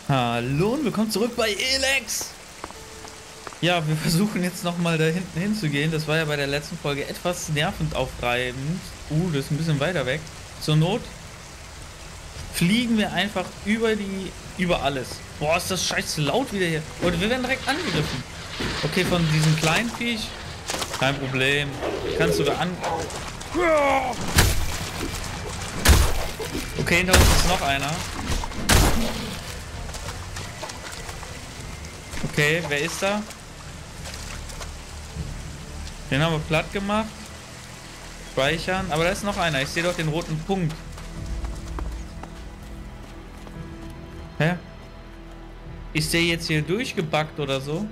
Hallo und willkommen zurück bei Elex. Ja, wir versuchen jetzt nochmal da hinten hinzugehen. Das war ja bei der letzten Folge etwas nervend aufreibend. Das ist ein bisschen weiter weg. Zur Not fliegen wir einfach über alles. Boah, ist das scheiße laut wieder hier. Und wir werden direkt angegriffen. Okay, von diesem kleinen Viech. Kein Problem. Kannst sogar an... Okay, hinter uns ist noch einer. Okay, wer ist da? Den haben wir platt gemacht. Speichern. Aber da ist noch einer. Ich sehe doch den roten Punkt. Hä? Ist der jetzt hier durchgebackt oder so?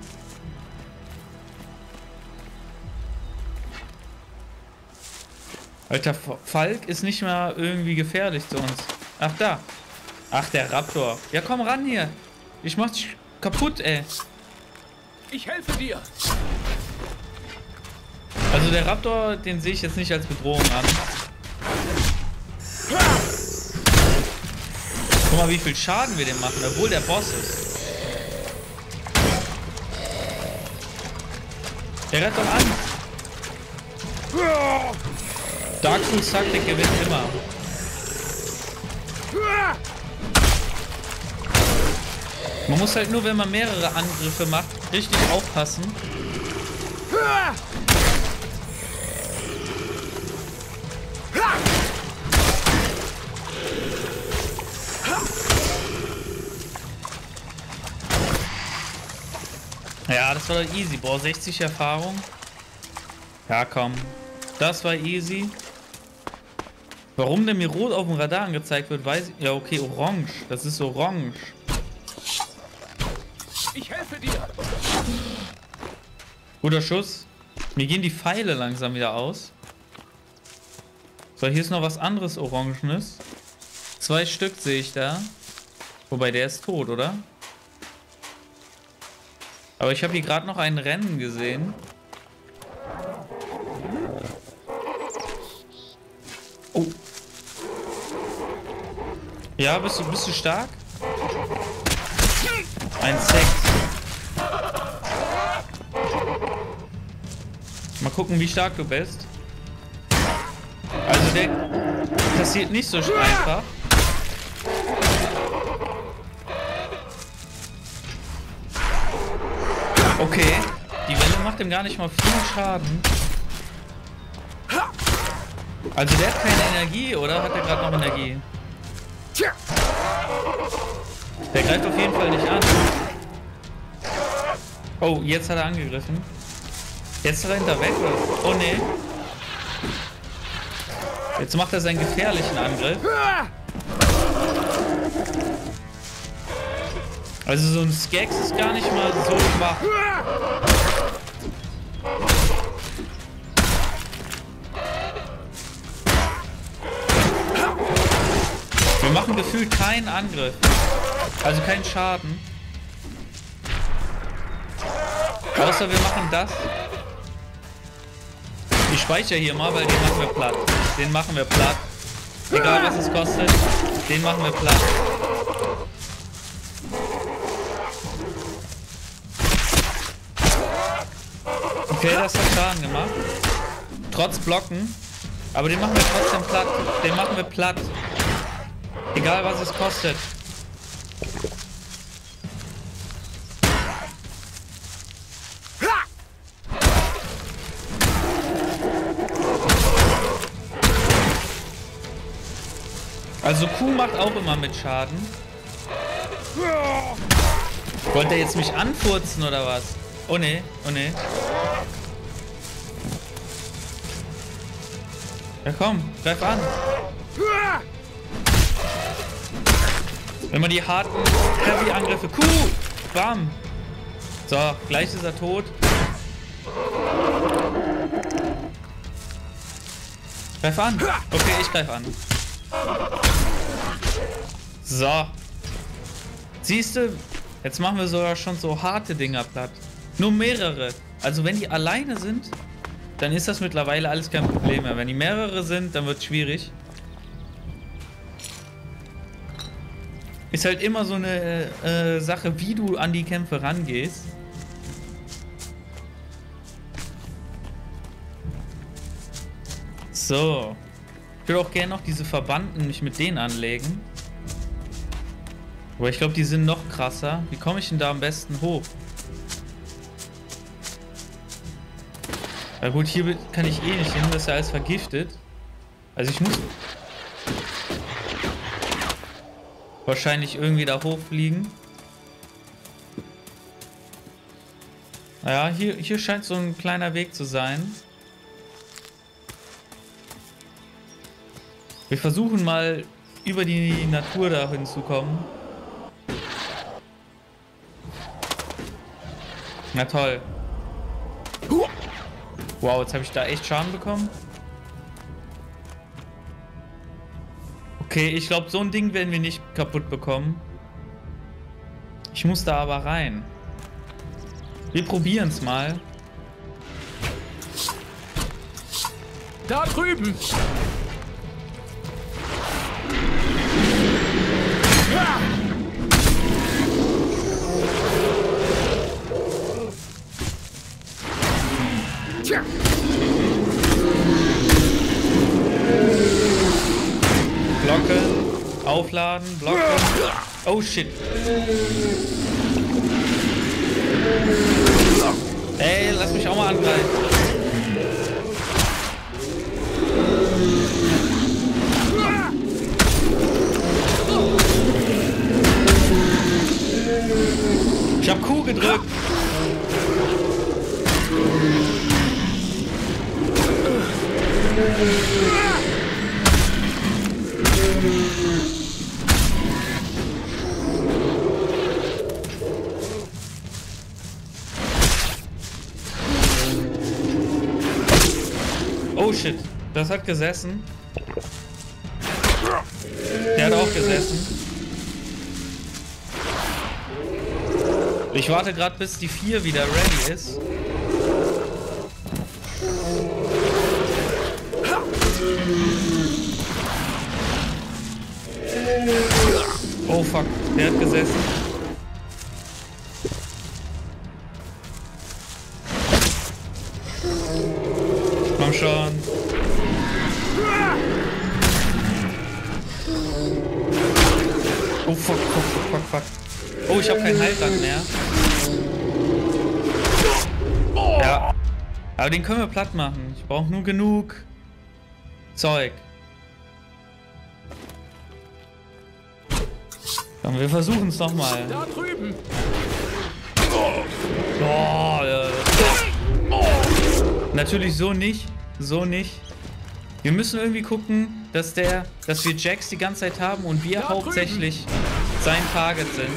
Alter, Falk ist nicht mal irgendwie gefährlich zu uns. Ach, da. Ach, der Raptor. Ja, komm ran hier. Ich mach dich kaputt, ey. Ich helfe dir. Also der Raptor, den sehe ich jetzt nicht als Bedrohung an. Guck mal, wie viel Schaden wir dem machen, obwohl der Boss ist. Der rennt doch an. Dark Souls Taktik gewinnt immer. Man muss halt nur, wenn man mehrere Angriffe macht, richtig aufpassen. Ja, das war doch easy. Boah, 60 Erfahrung. Ja, komm. Das war easy. Warum der mir rot auf dem Radar angezeigt wird, weiß ich... Ja, okay, orange. Das ist orange. Ich helfe dir. Guter Schuss. Mir gehen die Pfeile langsam wieder aus. So, hier ist noch was anderes Orangenes. 2 Stück sehe ich da. Wobei, der ist tot, oder? Aber ich habe hier gerade noch ein Rennen gesehen. Oh. Ja, bist du stark? Ein Sekt. Mal gucken, wie stark du bist. Also der passiert nicht so einfach. Okay, die Welle macht ihm gar nicht mal viel Schaden. Also der hat keine Energie, oder? Hat er gerade noch Energie? Der greift auf jeden Fall nicht an. Oh, jetzt hat er angegriffen. Jetzt rennt er weg, oder? Oh, nee. Jetzt macht er seinen gefährlichen Angriff. Also so ein Skeks ist gar nicht mal so schwach. Wir machen gefühlt keinen Angriff. Also keinen Schaden. Außer wir machen das. Ich speichere hier mal, weil den machen wir platt. Den machen wir platt. Egal was es kostet. Den machen wir platt. Okay, das hat Schaden gemacht. Trotz Blocken. Aber den machen wir trotzdem platt. Den machen wir platt. Egal was es kostet. Also Q macht auch immer mit Schaden. Wollte er jetzt mich anfurzen oder was? Oh ne, oh ne. Ja komm, greif an. Wenn man die harten Heavy-Angriffe... Q! Bam! So, gleich ist er tot. Greif an. Okay, ich greif an. So. Siehst du, jetzt machen wir sogar schon so harte Dinger platt. Nur mehrere. Also wenn die alleine sind, dann ist das mittlerweile alles kein Problem mehr. Wenn die mehrere sind, dann wird es schwierig. Ist halt immer so eine Sache, wie du an die Kämpfe rangehst. So. Ich würde auch gerne noch diese Verbanden mich mit denen anlegen. Aber ich glaube, die sind noch krasser. Wie komme ich denn da am besten hoch? Na gut, hier kann ich eh nicht hin, das ist ja alles vergiftet. Also ich muss wahrscheinlich irgendwie da hochfliegen. Naja, hier scheint so ein kleiner Weg zu sein. Wir versuchen mal über die Natur da hinzukommen. Na toll. Wow, jetzt habe ich da echt Schaden bekommen. Okay, ich glaube, so ein Ding werden wir nicht kaputt bekommen. Ich muss da aber rein. Wir probieren es mal. Da drüben! Tja. Glocke, aufladen, Glocke. Oh shit. Ey, lass mich auch mal angreifen. Ich hab Q gedrückt. Oh shit, das hat gesessen. Der hat auch gesessen. Ich warte gerade, bis die 4 wieder ready ist. Oh fuck, der hat gesessen. Komm schon. Oh fuck, fuck, fuck, fuck, fuck. Oh, ich habe keinen Heiltrank mehr. Ja. Aber den können wir platt machen. Ich brauche nur genug Zeug. Komm, wir versuchen es nochmal. Da drüben! Oh, ja. Natürlich so nicht. So nicht. Wir müssen irgendwie gucken, dass wir Jax die ganze Zeit haben und wir Da hauptsächlich sein Target sind.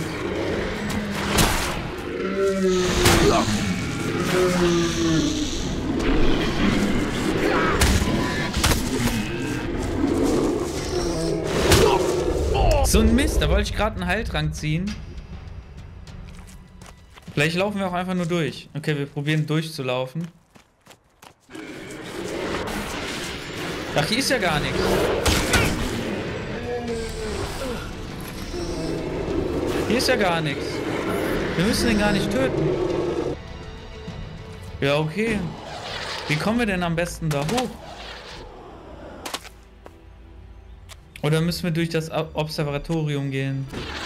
So ein Mist, da wollte ich gerade einen Heiltrank ziehen. Vielleicht laufen wir auch einfach nur durch. Okay, wir probieren durchzulaufen. Ach, hier ist ja gar nichts. Hier ist ja gar nichts. Wir müssen den gar nicht töten. Ja, okay. Wie kommen wir denn am besten da hoch? Oder müssen wir durch das Observatorium gehen?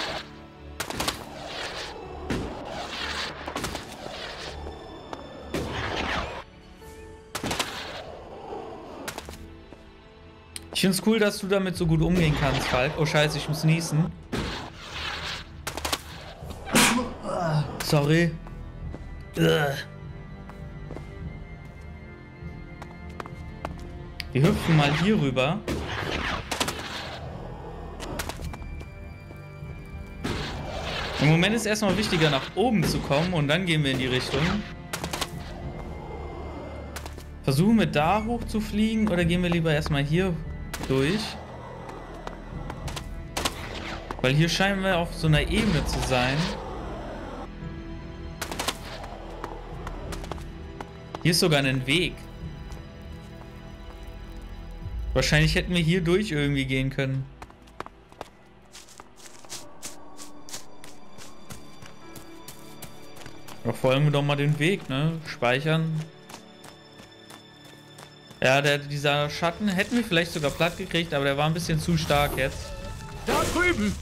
Ich finde es cool, dass du damit so gut umgehen kannst, Falk. Oh scheiße, ich muss niesen. Sorry. Wir hüpfen mal hier rüber. Im Moment ist erstmal wichtiger, nach oben zu kommen und dann gehen wir in die Richtung. Versuchen wir da hoch zu fliegen oder gehen wir lieber erstmal hier durch? Weil hier scheinen wir auf so einer Ebene zu sein. Hier ist sogar ein Weg. Wahrscheinlich hätten wir hier durch irgendwie gehen können. Ja, folgen wir doch mal den Weg, ne? Speichern. Ja, dieser Schatten hätten wir vielleicht sogar platt gekriegt, aber der war ein bisschen zu stark jetzt. Da drüben!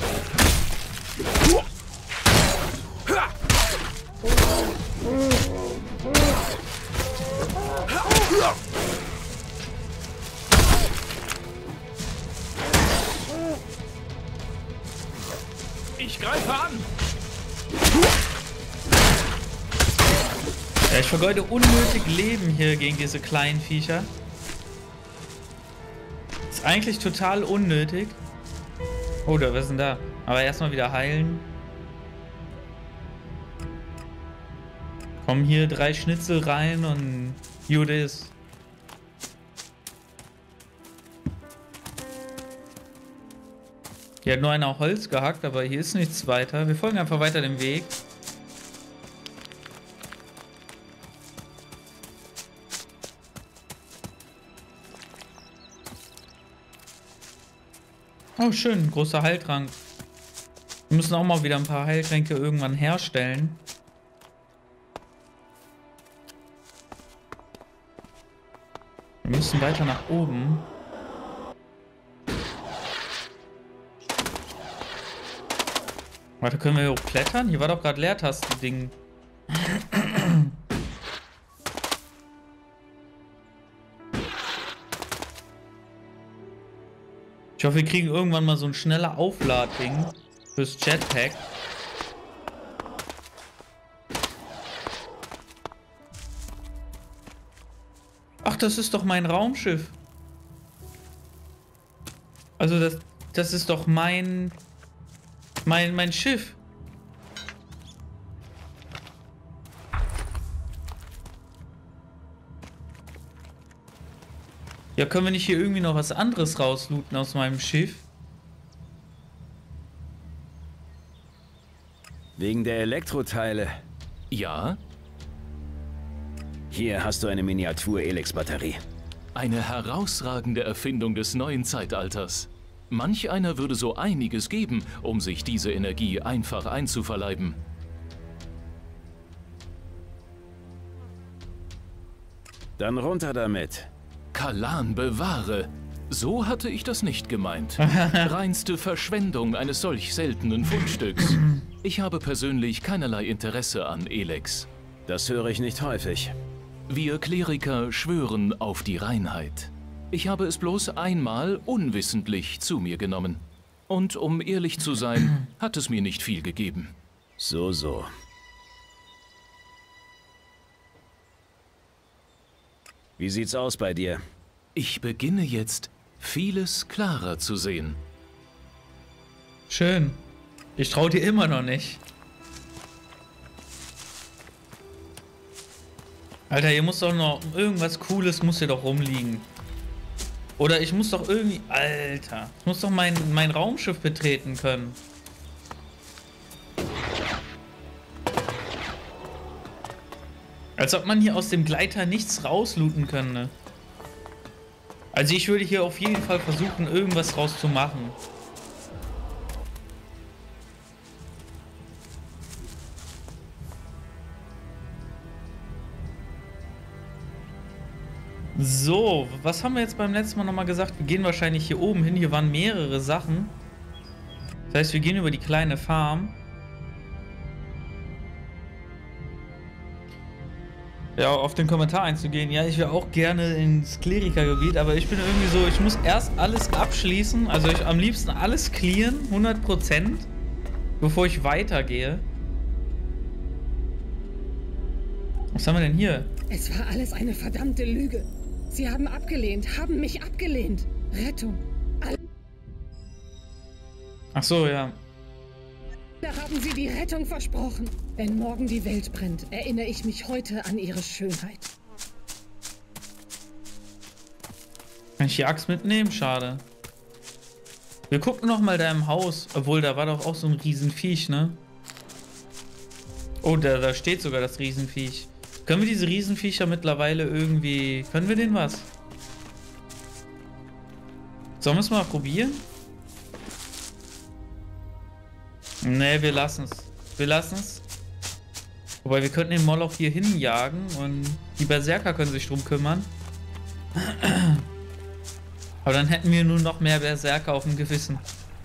Ich greife an! Ja, ich vergeude unnötig Leben hier gegen diese kleinen Viecher. Ist eigentlich total unnötig. Oh, was ist denn da? Aber erstmal wieder heilen. Kommen hier 3 Schnitzel rein und Judas. Hier hat nur einer auf Holz gehackt, aber hier ist nichts weiter. Wir folgen einfach weiter dem Weg. Oh, schön, großer Heiltrank. Wir müssen auch mal wieder ein paar Heiltränke irgendwann herstellen. Wir müssen weiter nach oben. Warte, können wir hier hoch klettern? Hier war doch gerade Leertasten-Ding. Ich hoffe, wir kriegen irgendwann mal so ein schneller Aufladding fürs Jetpack. Ach, das ist doch mein Raumschiff. Also das ist doch mein Schiff. Ja, können wir nicht hier irgendwie noch was anderes rauslooten aus meinem Schiff? Wegen der Elektroteile. Ja? Hier hast du eine Miniatur-Elex-Batterie. Eine herausragende Erfindung des neuen Zeitalters. Manch einer würde so einiges geben, um sich diese Energie einfach einzuverleiben. Dann runter damit. Kalan bewahre! So hatte ich das nicht gemeint. Reinste Verschwendung eines solch seltenen Fundstücks. Ich habe persönlich keinerlei Interesse an Elex. Das höre ich nicht häufig. Wir Kleriker schwören auf die Reinheit. Ich habe es bloß einmal unwissentlich zu mir genommen. Und um ehrlich zu sein, hat es mir nicht viel gegeben. So. Wie sieht's aus bei dir? Ich beginne jetzt, vieles klarer zu sehen. Schön. Ich traue dir immer noch nicht. Alter, hier muss doch noch irgendwas Cooles muss hier doch rumliegen. Oder ich muss doch irgendwie... Alter. Ich muss doch mein Raumschiff betreten können. Als ob man hier aus dem Gleiter nichts rauslooten könnte. Also ich würde hier auf jeden Fall versuchen, irgendwas rauszumachen. So, was haben wir jetzt beim letzten Mal nochmal gesagt? Wir gehen wahrscheinlich hier oben hin. Hier waren mehrere Sachen. Das heißt, wir gehen über die kleine Farm. Ja, auf den Kommentar einzugehen. Ja, ich wäre auch gerne ins Klerikergebiet, aber ich bin irgendwie so, ich muss erst alles abschließen. Also am liebsten alles clearen, 100%, bevor ich weitergehe. Was haben wir denn hier? Es war alles eine verdammte Lüge. Sie haben abgelehnt, haben mich abgelehnt. Rettung. Ach so, ja. Da haben Sie die Rettung versprochen. Wenn morgen die Welt brennt, erinnere ich mich heute an Ihre Schönheit. Kann ich die Axt mitnehmen? Schade. Wir gucken noch mal da im Haus. Obwohl, da war doch auch so ein Riesenviech, ne? Oh, da steht sogar das Riesenviech. Können wir diese Riesenviecher mittlerweile irgendwie... Können wir denen was? Sollen wir es mal probieren? Ne, wir lassen es. Wir lassen es. Wobei wir könnten den Moloch hier hinjagen und die Berserker können sich drum kümmern. Aber dann hätten wir nur noch mehr Berserker auf dem Gewissen.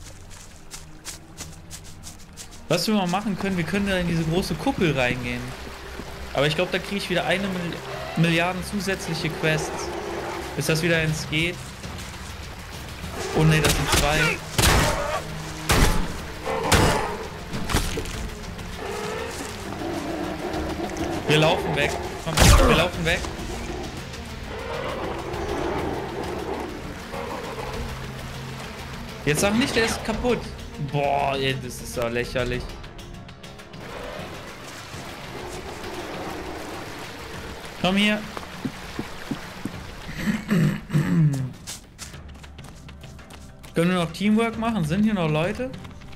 Was wir mal machen können, wir können da in diese große Kuppel reingehen. Aber ich glaube, da kriege ich wieder 1 Milliarde zusätzliche Quests. Bis das wieder ins geht. Oh ne, das sind 2. Wir laufen weg. Komm, wir laufen weg. Jetzt sag nicht, der ist kaputt. Boah, ey, das ist doch lächerlich. Komm hier. Können wir noch Teamwork machen? Sind hier noch Leute?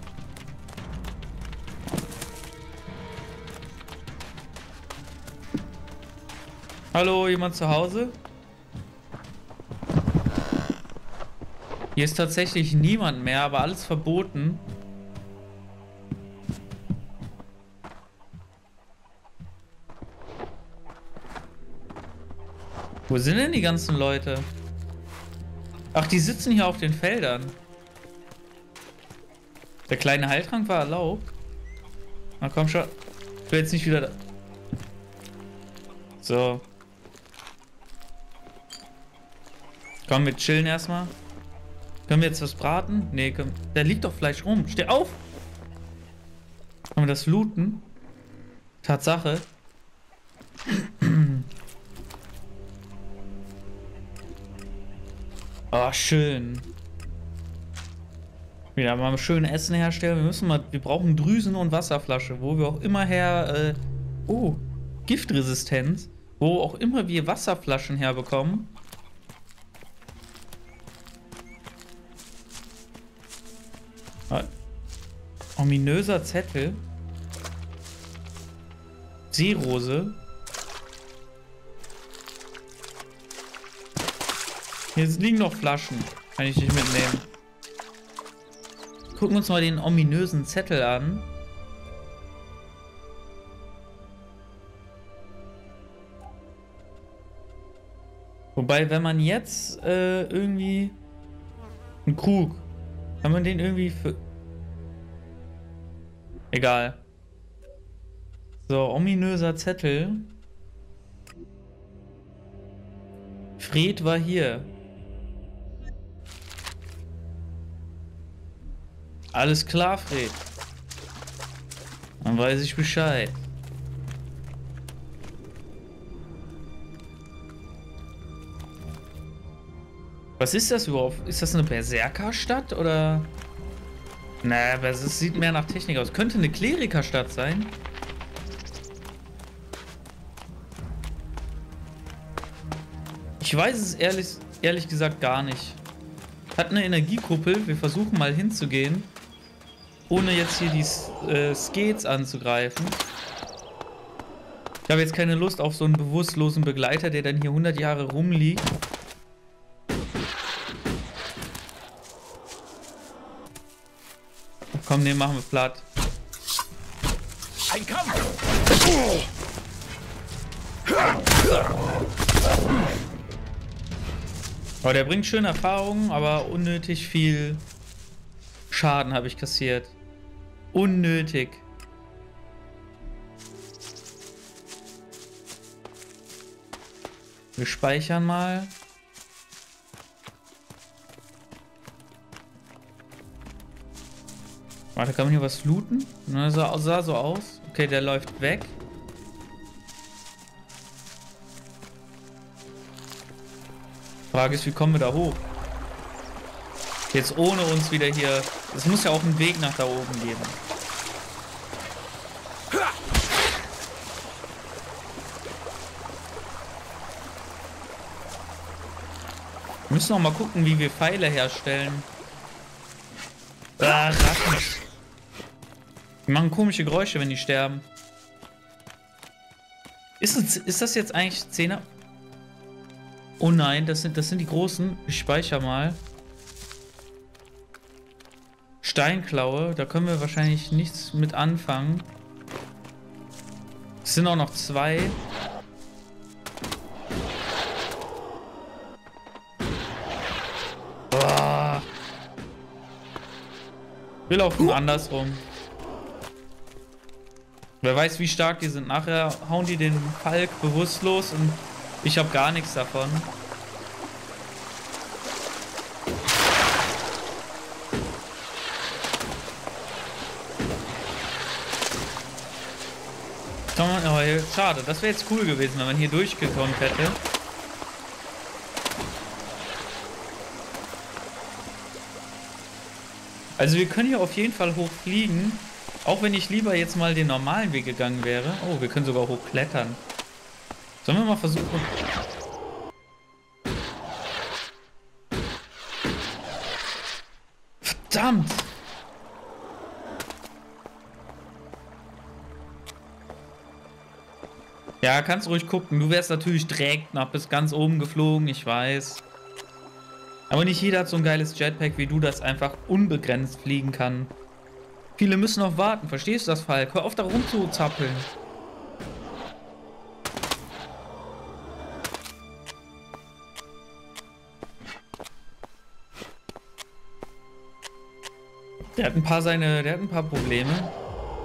Hallo, jemand zu Hause? Hier ist tatsächlich niemand mehr, aber alles verboten. Wo sind denn die ganzen Leute? Ach, die sitzen hier auf den Feldern. Der kleine Heiltrank war erlaubt. Na komm schon. Ich will jetzt nicht wieder da. So. Komm, wir chillen erstmal. Können wir jetzt was braten? Nee, da liegt doch Fleisch rum. Steh auf! Können wir das looten? Tatsache. Oh, schön. Wieder mal schön Essen herstellen. Wir brauchen Drüsen und Wasserflasche, wo wir auch immer her, oh, Giftresistenz, wo auch immer wir Wasserflaschen herbekommen. Ominöser Zettel. Seerose. Hier liegen noch Flaschen. Kann ich nicht mitnehmen. Gucken wir uns mal den ominösen Zettel an. Wobei, wenn man jetzt irgendwie einen Krug, kann man den irgendwie für... Egal. So, ominöser Zettel. Fred war hier. Alles klar, Fred. Dann weiß ich Bescheid. Was ist das überhaupt? Ist das eine Berserkerstadt oder? Naja, das sieht mehr nach Technik aus. Könnte eine Klerikerstadt sein. Ich weiß es ehrlich gesagt gar nicht. Hat eine Energiekuppel. Wir versuchen mal hinzugehen. Ohne jetzt hier die Skates anzugreifen. Ich habe jetzt keine Lust auf so einen bewusstlosen Begleiter, der dann hier 100 Jahre rumliegt. Komm, den machen wir platt. Ein Kampf! Oh, der bringt schöne Erfahrungen, aber unnötig viel Schaden habe ich kassiert. Unnötig. Wir speichern mal. Warte, kann man hier was looten? Na, sah so aus. Okay, der läuft weg. Frage ist, wie kommen wir da hoch? Jetzt ohne uns wieder hier... Es muss ja auch einen Weg nach da oben geben. Wir müssen noch mal gucken, wie wir Pfeile herstellen. Ah, Ratten. Die machen komische Geräusche, wenn die sterben. Ist das jetzt eigentlich 10er? Oh nein, das sind die großen. Ich speichere mal. Steinklaue, da können wir wahrscheinlich nichts mit anfangen. Es sind auch noch 2. Boah. Wir laufen andersrum. Wer weiß, wie stark die sind. Nachher hauen die den Falk bewusstlos und ich habe gar nichts davon. Oh, schade, das wäre jetzt cool gewesen, wenn man hier durchgekommen hätte. Also wir können hier auf jeden Fall hochfliegen. Auch wenn ich lieber jetzt mal den normalen Weg gegangen wäre. Oh, wir können sogar hochklettern. Sollen wir mal versuchen? Verdammt! Ja, kannst ruhig gucken. Du wärst natürlich direkt nach bis ganz oben geflogen, ich weiß. Aber nicht jeder hat so ein geiles Jetpack wie du, das einfach unbegrenzt fliegen kann. Viele müssen noch warten. Verstehst du das, Falk? Hör auf, da rumzuzappeln. Der hat ein paar Probleme.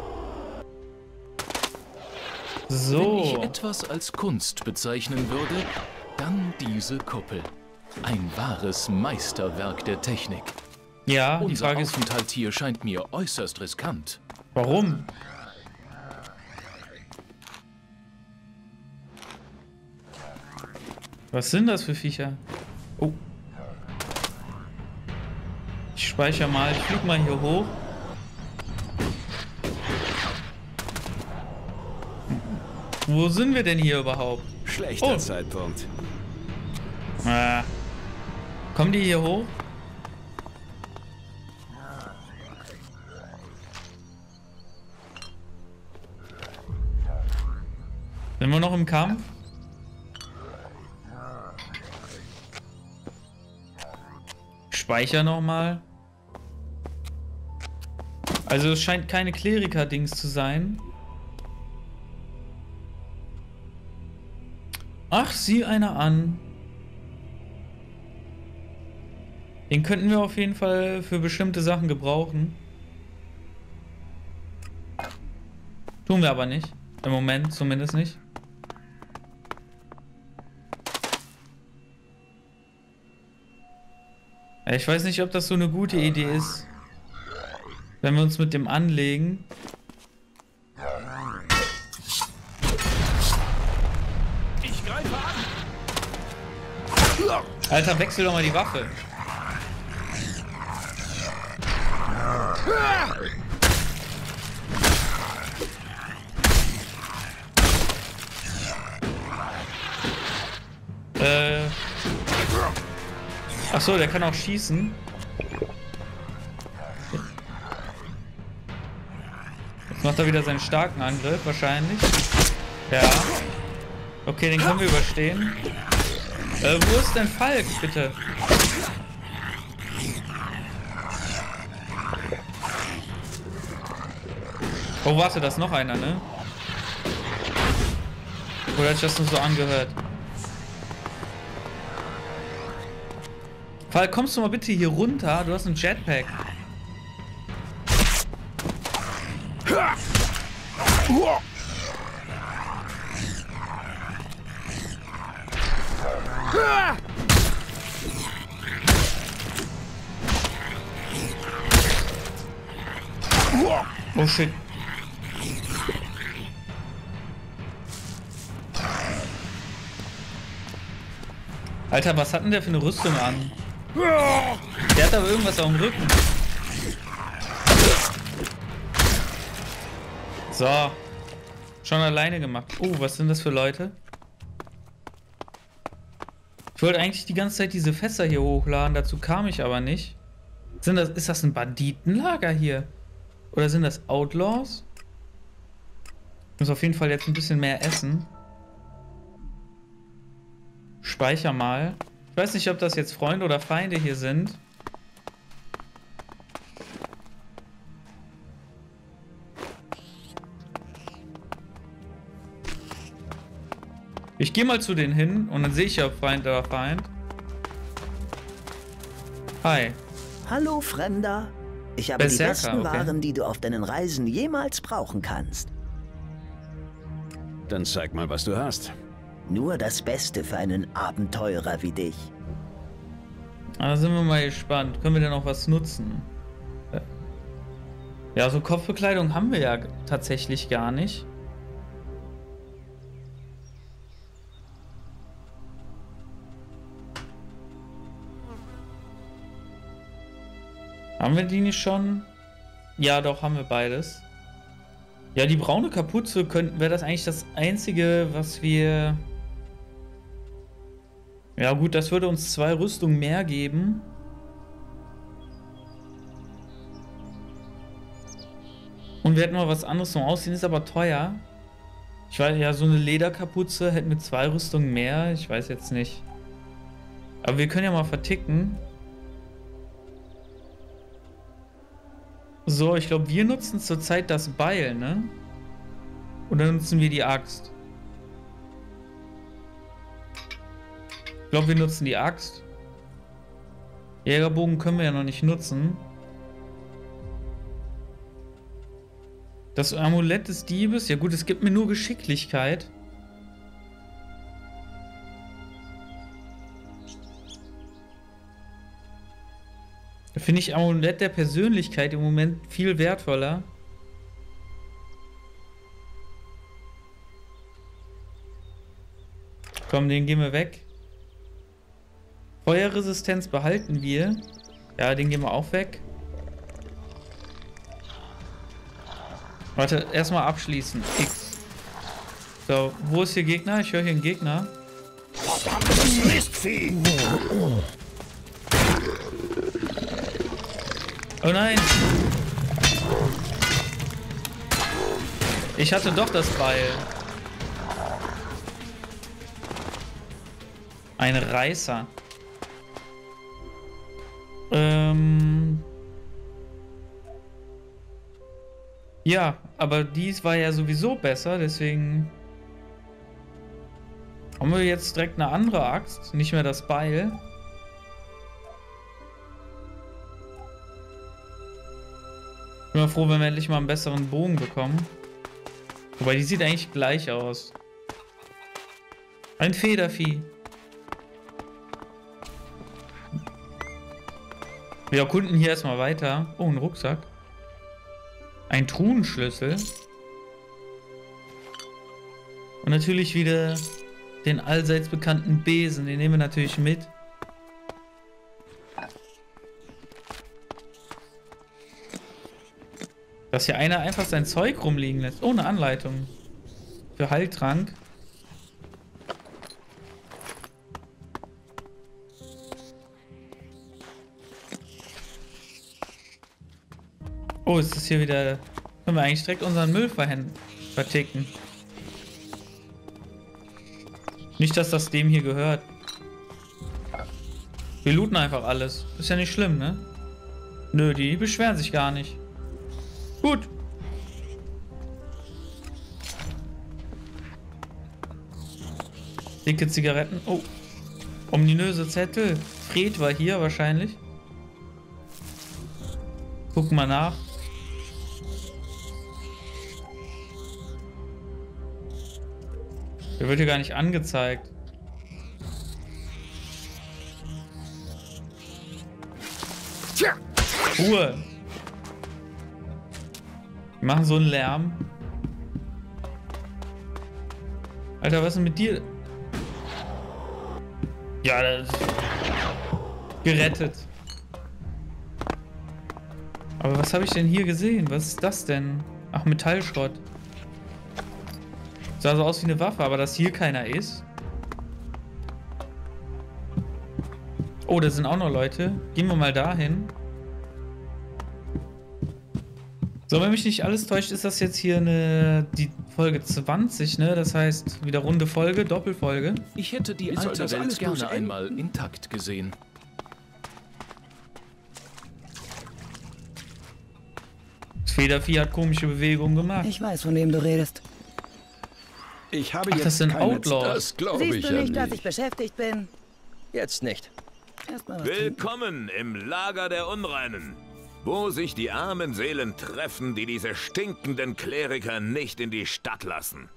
So. Wenn ich etwas als Kunst bezeichnen würde, dann diese Kuppel. Ein wahres Meisterwerk der Technik. Ja, die Unser Frage ist, Aufenthalt hier scheint mir äußerst riskant. warum? Was sind das für Viecher? Oh. Ich speichere mal. Ich flieg mal hier hoch. Wo sind wir denn hier überhaupt? Schlechter Zeitpunkt. Kommen die hier hoch? Sind wir noch im Kampf? Speicher nochmal. Also es scheint keine Kleriker-Dings zu sein. Ach, sieh einer an. Den könnten wir auf jeden Fall für bestimmte Sachen gebrauchen. Tun wir aber nicht. Im Moment zumindest nicht. Ja, ich weiß nicht, ob das so eine gute Idee ist. Wenn wir uns mit dem anlegen. Ich greife an! Alter, wechsel doch mal die Waffe. Achso, der kann auch schießen. Jetzt macht er wieder seinen starken Angriff, wahrscheinlich. Ja. Okay, den können wir überstehen. Wo ist denn Falk, bitte? Oh, warte, da ist noch einer, ne? Oder hat sich das nur so angehört? Falk, kommst du mal bitte hier runter? Du hast einen Jetpack. Oh shit. Alter, was hat denn der für eine Rüstung an? Der hat aber irgendwas auf dem Rücken. So. Schon alleine gemacht. Oh, was sind das für Leute? Ich wollte eigentlich die ganze Zeit diese Fässer hier hochladen, dazu kam ich aber nicht. Ist das ein Banditenlager hier? Oder sind das Outlaws? Ich muss auf jeden Fall jetzt ein bisschen mehr essen. Speicher mal. Ich weiß nicht, ob das jetzt Freunde oder Feinde hier sind. Ich gehe mal zu denen hin und dann sehe ich ja Feind oder Feind. Hi. Hallo, Fremder. Ich habe die Berserker, besten okay. Waren, die du auf deinen Reisen jemals brauchen kannst. Dann zeig mal, was du hast. Nur das Beste für einen Abenteurer wie dich. Da sind wir mal gespannt. Können wir denn noch was nutzen? Ja, so Kopfbekleidung haben wir ja tatsächlich gar nicht. Haben wir die nicht schon? Ja, doch, haben wir beides. Ja, die braune Kapuze wäre das eigentlich das Einzige, was wir... Ja gut, das würde uns 2 Rüstungen mehr geben. Und wir hätten mal was anderes zum Aussehen, ist aber teuer. Ich weiß ja, so eine Lederkapuze hätten wir 2 Rüstungen mehr. Ich weiß jetzt nicht. Aber wir können ja mal verticken. So, ich glaube, wir nutzen zurzeit das Beil, ne? Oder nutzen wir die Axt? Ich glaube, wir nutzen die Axt. Jägerbogen können wir ja noch nicht nutzen. Das Amulett des Diebes. Ja gut, es gibt mir nur Geschicklichkeit. Da finde ich Amulett der Persönlichkeit im Moment viel wertvoller. Komm, den gehen wir weg. Feuerresistenz behalten wir. Ja, den gehen wir auch weg. Warte, erstmal abschließen. X. So, wo ist hier Gegner? Ich höre hier einen Gegner. Oh nein! Ich hatte doch das Beil. Ein Reißer. Ja, aber dies war ja sowieso besser, deswegen haben wir jetzt direkt eine andere Axt, nicht mehr das Beil. Ich bin mal froh, wenn wir endlich mal einen besseren Bogen bekommen. Wobei, die sieht eigentlich gleich aus. Ein Federvieh. Wir erkunden hier erstmal weiter. Oh, ein Rucksack. Ein Truhenschlüssel. Und natürlich wieder den allseits bekannten Besen. Den nehmen wir natürlich mit. Dass hier einer einfach sein Zeug rumliegen lässt. Ohne Anleitung. Für Heiltrank. Oh, ist das hier wieder... Können wir eigentlich direkt unseren Müll verticken. Nicht, dass das dem hier gehört. Wir looten einfach alles. Ist ja nicht schlimm, ne? Nö, die beschweren sich gar nicht. Gut. Dicke Zigaretten. Oh. Ominöse Zettel. Fred war hier wahrscheinlich. Gucken wir nach. Der wird hier gar nicht angezeigt. Ruhe. Wir machen so einen Lärm. Alter, was ist denn mit dir? Ja, das ist gerettet. Aber was habe ich denn hier gesehen? Was ist das denn? Ach, Metallschrott. Sah so aus wie eine Waffe, aber dass hier keiner ist. Oh, da sind auch noch Leute. Gehen wir mal dahin. So, wenn mich nicht alles täuscht, ist das jetzt hier die Folge 20, ne? Das heißt, wieder runde Folge, Doppelfolge. Ich hätte die alte Welt gerne einmal intakt gesehen. Das Federvieh hat komische Bewegungen gemacht. Ich weiß, von wem du redest. Ich habe Ach, jetzt das sind keine Outlaws. Das glaube ich Siehst du ja nicht, dass ich nicht. beschäftigt bin? Jetzt nicht. Erstmal was trinken. Willkommen im Lager der Unreinen, wo sich die armen Seelen treffen, die diese stinkenden Kleriker nicht in die Stadt lassen.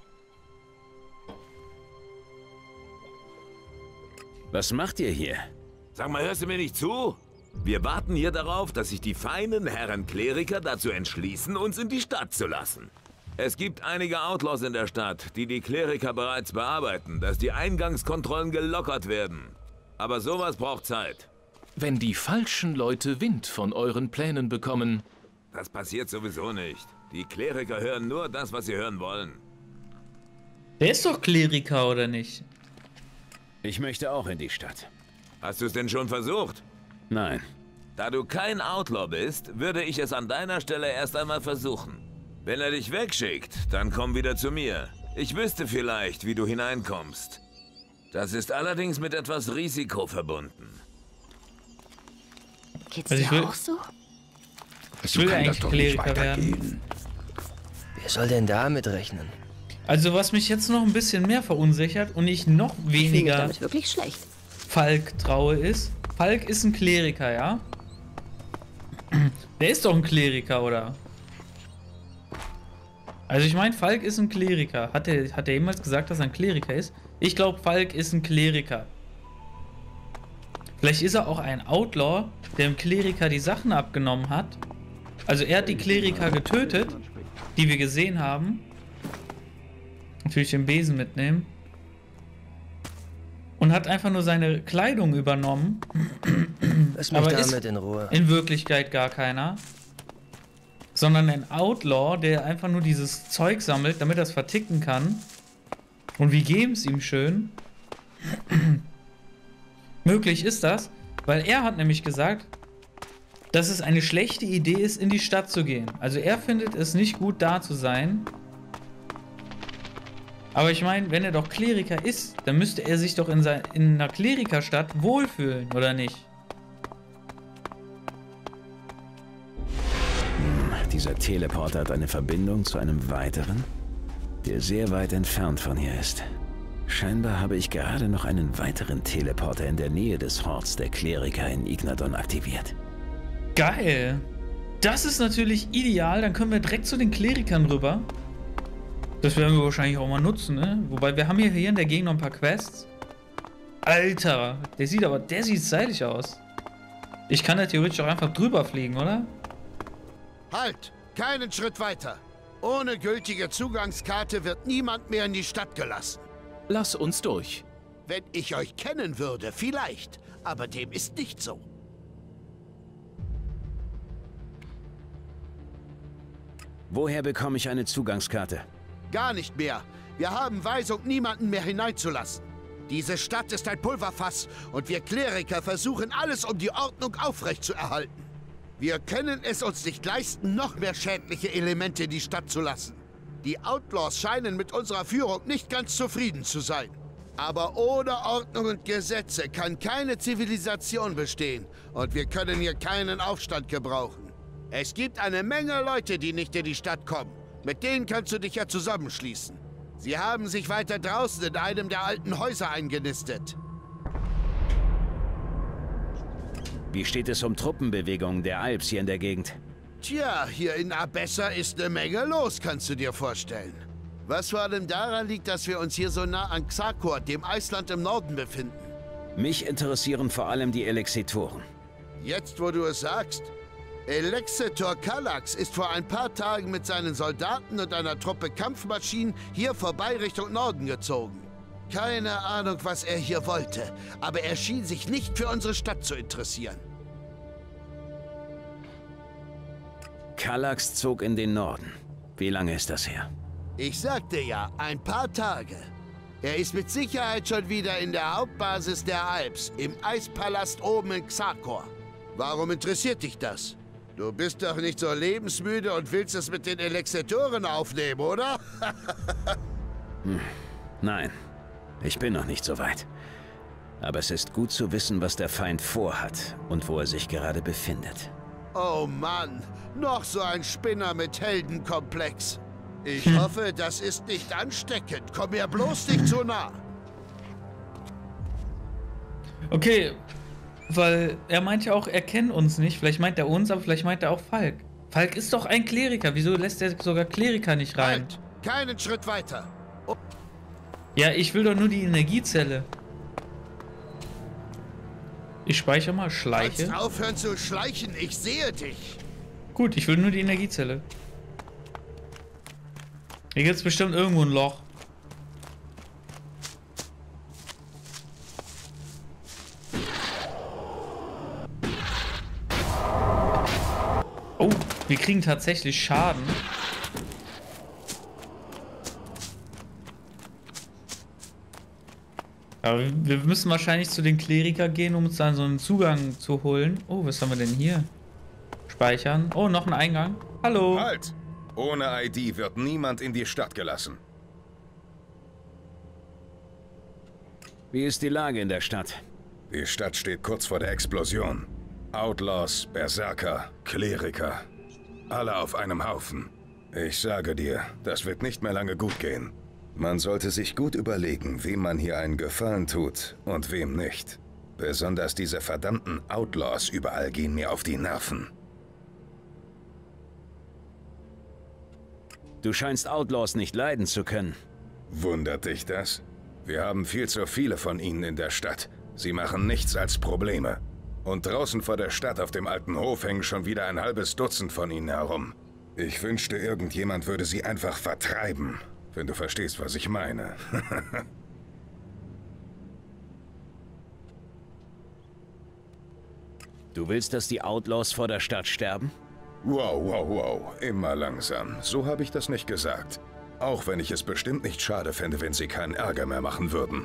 Was macht ihr hier? Sag mal, hörst du mir nicht zu? Wir warten hier darauf, dass sich die feinen Herren Kleriker dazu entschließen, uns in die Stadt zu lassen. Es gibt einige Outlaws in der Stadt, die die Kleriker bereits bearbeiten, dass die Eingangskontrollen gelockert werden. Aber sowas braucht Zeit. Wenn die falschen Leute Wind von euren Plänen bekommen, Das passiert sowieso nicht. Die Kleriker hören nur das, was sie hören wollen. Der ist doch Kleriker, oder nicht? Ich möchte auch in die Stadt. Hast du es denn schon versucht? Nein. Da du kein Outlaw bist, würde ich es an deiner Stelle erst einmal versuchen. Wenn er dich wegschickt, dann komm wieder zu mir. Ich wüsste vielleicht, wie du hineinkommst. Das ist allerdings mit etwas Risiko verbunden. Geht's Also ich will- dir auch so? So will kann das eigentlich doch nicht Kleriker weitergehen. Wer soll denn damit rechnen? Also was mich jetzt noch ein bisschen mehr verunsichert und ich noch Ich fühle mich weniger damit wirklich schlecht. Falk traue ist, Falk ist ein Kleriker, ja? Der ist doch ein Kleriker, oder? Also ich meine, Falk ist ein Kleriker. Hat er jemals gesagt, dass er ein Kleriker ist? Ich glaube, Falk ist ein Kleriker. Vielleicht ist er auch ein Outlaw, der dem Kleriker die Sachen abgenommen hat. Also er hat die Kleriker getötet, die wir gesehen haben. Natürlich den Besen mitnehmen. Und hat einfach nur seine Kleidung übernommen. Lass mich Aber ist- damit in Ruhe. In Wirklichkeit gar keiner. Sondern ein Outlaw, der einfach nur dieses Zeug sammelt, damit er es verticken kann. Und wir geben es ihm schön. Möglich ist das, weil er hat nämlich gesagt, dass es eine schlechte Idee ist, in die Stadt zu gehen. Also er findet es nicht gut, da zu sein. Aber ich meine, wenn er doch Kleriker ist, dann müsste er sich doch in einer Klerikerstadt wohlfühlen, oder nicht? Dieser Teleporter hat eine Verbindung zu einem weiteren, der sehr weit entfernt von hier ist. Scheinbar habe ich gerade noch einen weiteren Teleporter in der Nähe des Horts der Kleriker in Ignadon aktiviert. Geil. Das ist natürlich ideal. Dann können wir direkt zu den Klerikern rüber. Das werden wir wahrscheinlich auch mal nutzen, ne? Wobei, wir haben hier in der Gegend noch ein paar Quests. Alter, der sieht stylisch aus. Ich kann da theoretisch auch einfach drüber fliegen, oder? Halt! Keinen Schritt weiter! Ohne gültige Zugangskarte wird niemand mehr in die Stadt gelassen. lass uns durch. Wenn ich euch kennen würde, vielleicht. Aber dem ist nicht so. Woher bekomme ich eine Zugangskarte? Gar nicht mehr. Wir haben Weisung, niemanden mehr hineinzulassen. Diese Stadt ist ein Pulverfass und wir Kleriker versuchen alles, um die Ordnung aufrechtzuerhalten. Wir können es uns nicht leisten, noch mehr schädliche Elemente in die Stadt zu lassen. Die Outlaws scheinen mit unserer Führung nicht ganz zufrieden zu sein. Aber ohne Ordnung und Gesetze kann keine Zivilisation bestehen und wir können hier keinen Aufstand gebrauchen. Es gibt eine Menge Leute, die nicht in die Stadt kommen. Mit denen kannst du dich ja zusammenschließen. Sie haben sich weiter draußen in einem der alten Häuser eingenistet. Wie steht es um Truppenbewegungen der Alps hier in der Gegend? Tja, hier in Abessa ist eine Menge los, kannst du dir vorstellen. Was vor allem daran liegt, dass wir uns hier so nah an Xakor, dem Eisland im Norden, befinden. Mich interessieren vor allem die Elexitoren. Jetzt, wo du es sagst, Elexetor Kallax ist vor ein paar Tagen mit seinen Soldaten und einer Truppe Kampfmaschinen hier vorbei Richtung Norden gezogen. Keine Ahnung, was er hier wollte, aber er schien sich nicht für unsere Stadt zu interessieren. Kallax zog in den Norden. Wie lange ist das her? Ich sagte ja, ein paar Tage. Er ist mit Sicherheit schon wieder in der Hauptbasis der Alps, im Eispalast oben in Xakor. Warum interessiert dich das? Du bist doch nicht so lebensmüde und willst es mit den Elexitoren aufnehmen, oder? Nein, ich bin noch nicht so weit. Aber es ist gut zu wissen, was der Feind vorhat und wo er sich gerade befindet. Oh Mann, noch so ein Spinner mit Heldenkomplex. Ich hoffe, das ist nicht ansteckend. Komm mir bloß nicht zu nah. Okay, weil er meint ja auch, er kennt uns nicht. Vielleicht meint er uns, aber vielleicht meint er auch Falk. Falk ist doch ein Kleriker. Wieso lässt er sogar Kleriker nicht rein? Halt! Keinen Schritt weiter. Oh. Ja, ich will doch nur die Energiezelle. Ich speichere mal, schleiche. Kannst aufhören zu schleichen, ich sehe dich. Gut, ich will nur die Energiezelle. Hier gibt es bestimmt irgendwo ein Loch. Oh, wir kriegen tatsächlich Schaden. Aber wir müssen wahrscheinlich zu den Kleriker gehen, um uns dann so einen Zugang zu holen. Oh, was haben wir denn hier? Speichern. Oh, noch ein Eingang. Hallo. Halt! Ohne ID wird niemand in die Stadt gelassen. Wie ist die Lage in der Stadt? Die Stadt steht kurz vor der Explosion. Outlaws, Berserker, Kleriker. Alle auf einem Haufen. Ich sage dir, das wird nicht mehr lange gut gehen. Man sollte sich gut überlegen, wem man hier einen Gefallen tut und wem nicht. Besonders diese verdammten Outlaws überall gehen mir auf die Nerven. Du scheinst Outlaws nicht leiden zu können. Wundert dich das? Wir haben viel zu viele von ihnen in der Stadt. Sie machen nichts als Probleme. Und draußen vor der Stadt auf dem alten Hof hängen schon wieder ein halbes Dutzend von ihnen herum. Ich wünschte, irgendjemand würde sie einfach vertreiben. Wenn du verstehst, was ich meine. Du willst, dass die Outlaws vor der Stadt sterben? Wow, wow, wow. Immer langsam. So habe ich das nicht gesagt. Auch wenn ich es bestimmt nicht schade fände, wenn sie keinen Ärger mehr machen würden.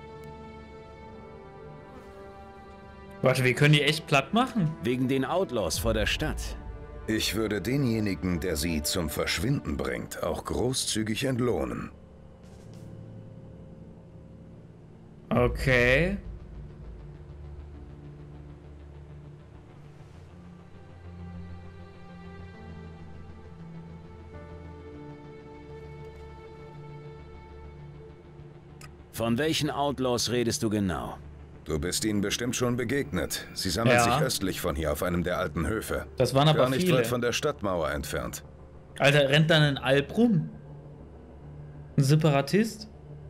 Warte, wir können die echt platt machen? Wegen den Outlaws vor der Stadt. Ich würde denjenigen, der sie zum Verschwinden bringt, auch großzügig entlohnen. Okay. Von welchen Outlaws redest du genau? Du bist ihnen bestimmt schon begegnet. Sie sammeln sich östlich von hier auf einem der alten Höfe. Das waren aber Gar nicht viele. weit von der Stadtmauer entfernt. Alter, rennt dann ein Alp rum? Ein Separatist?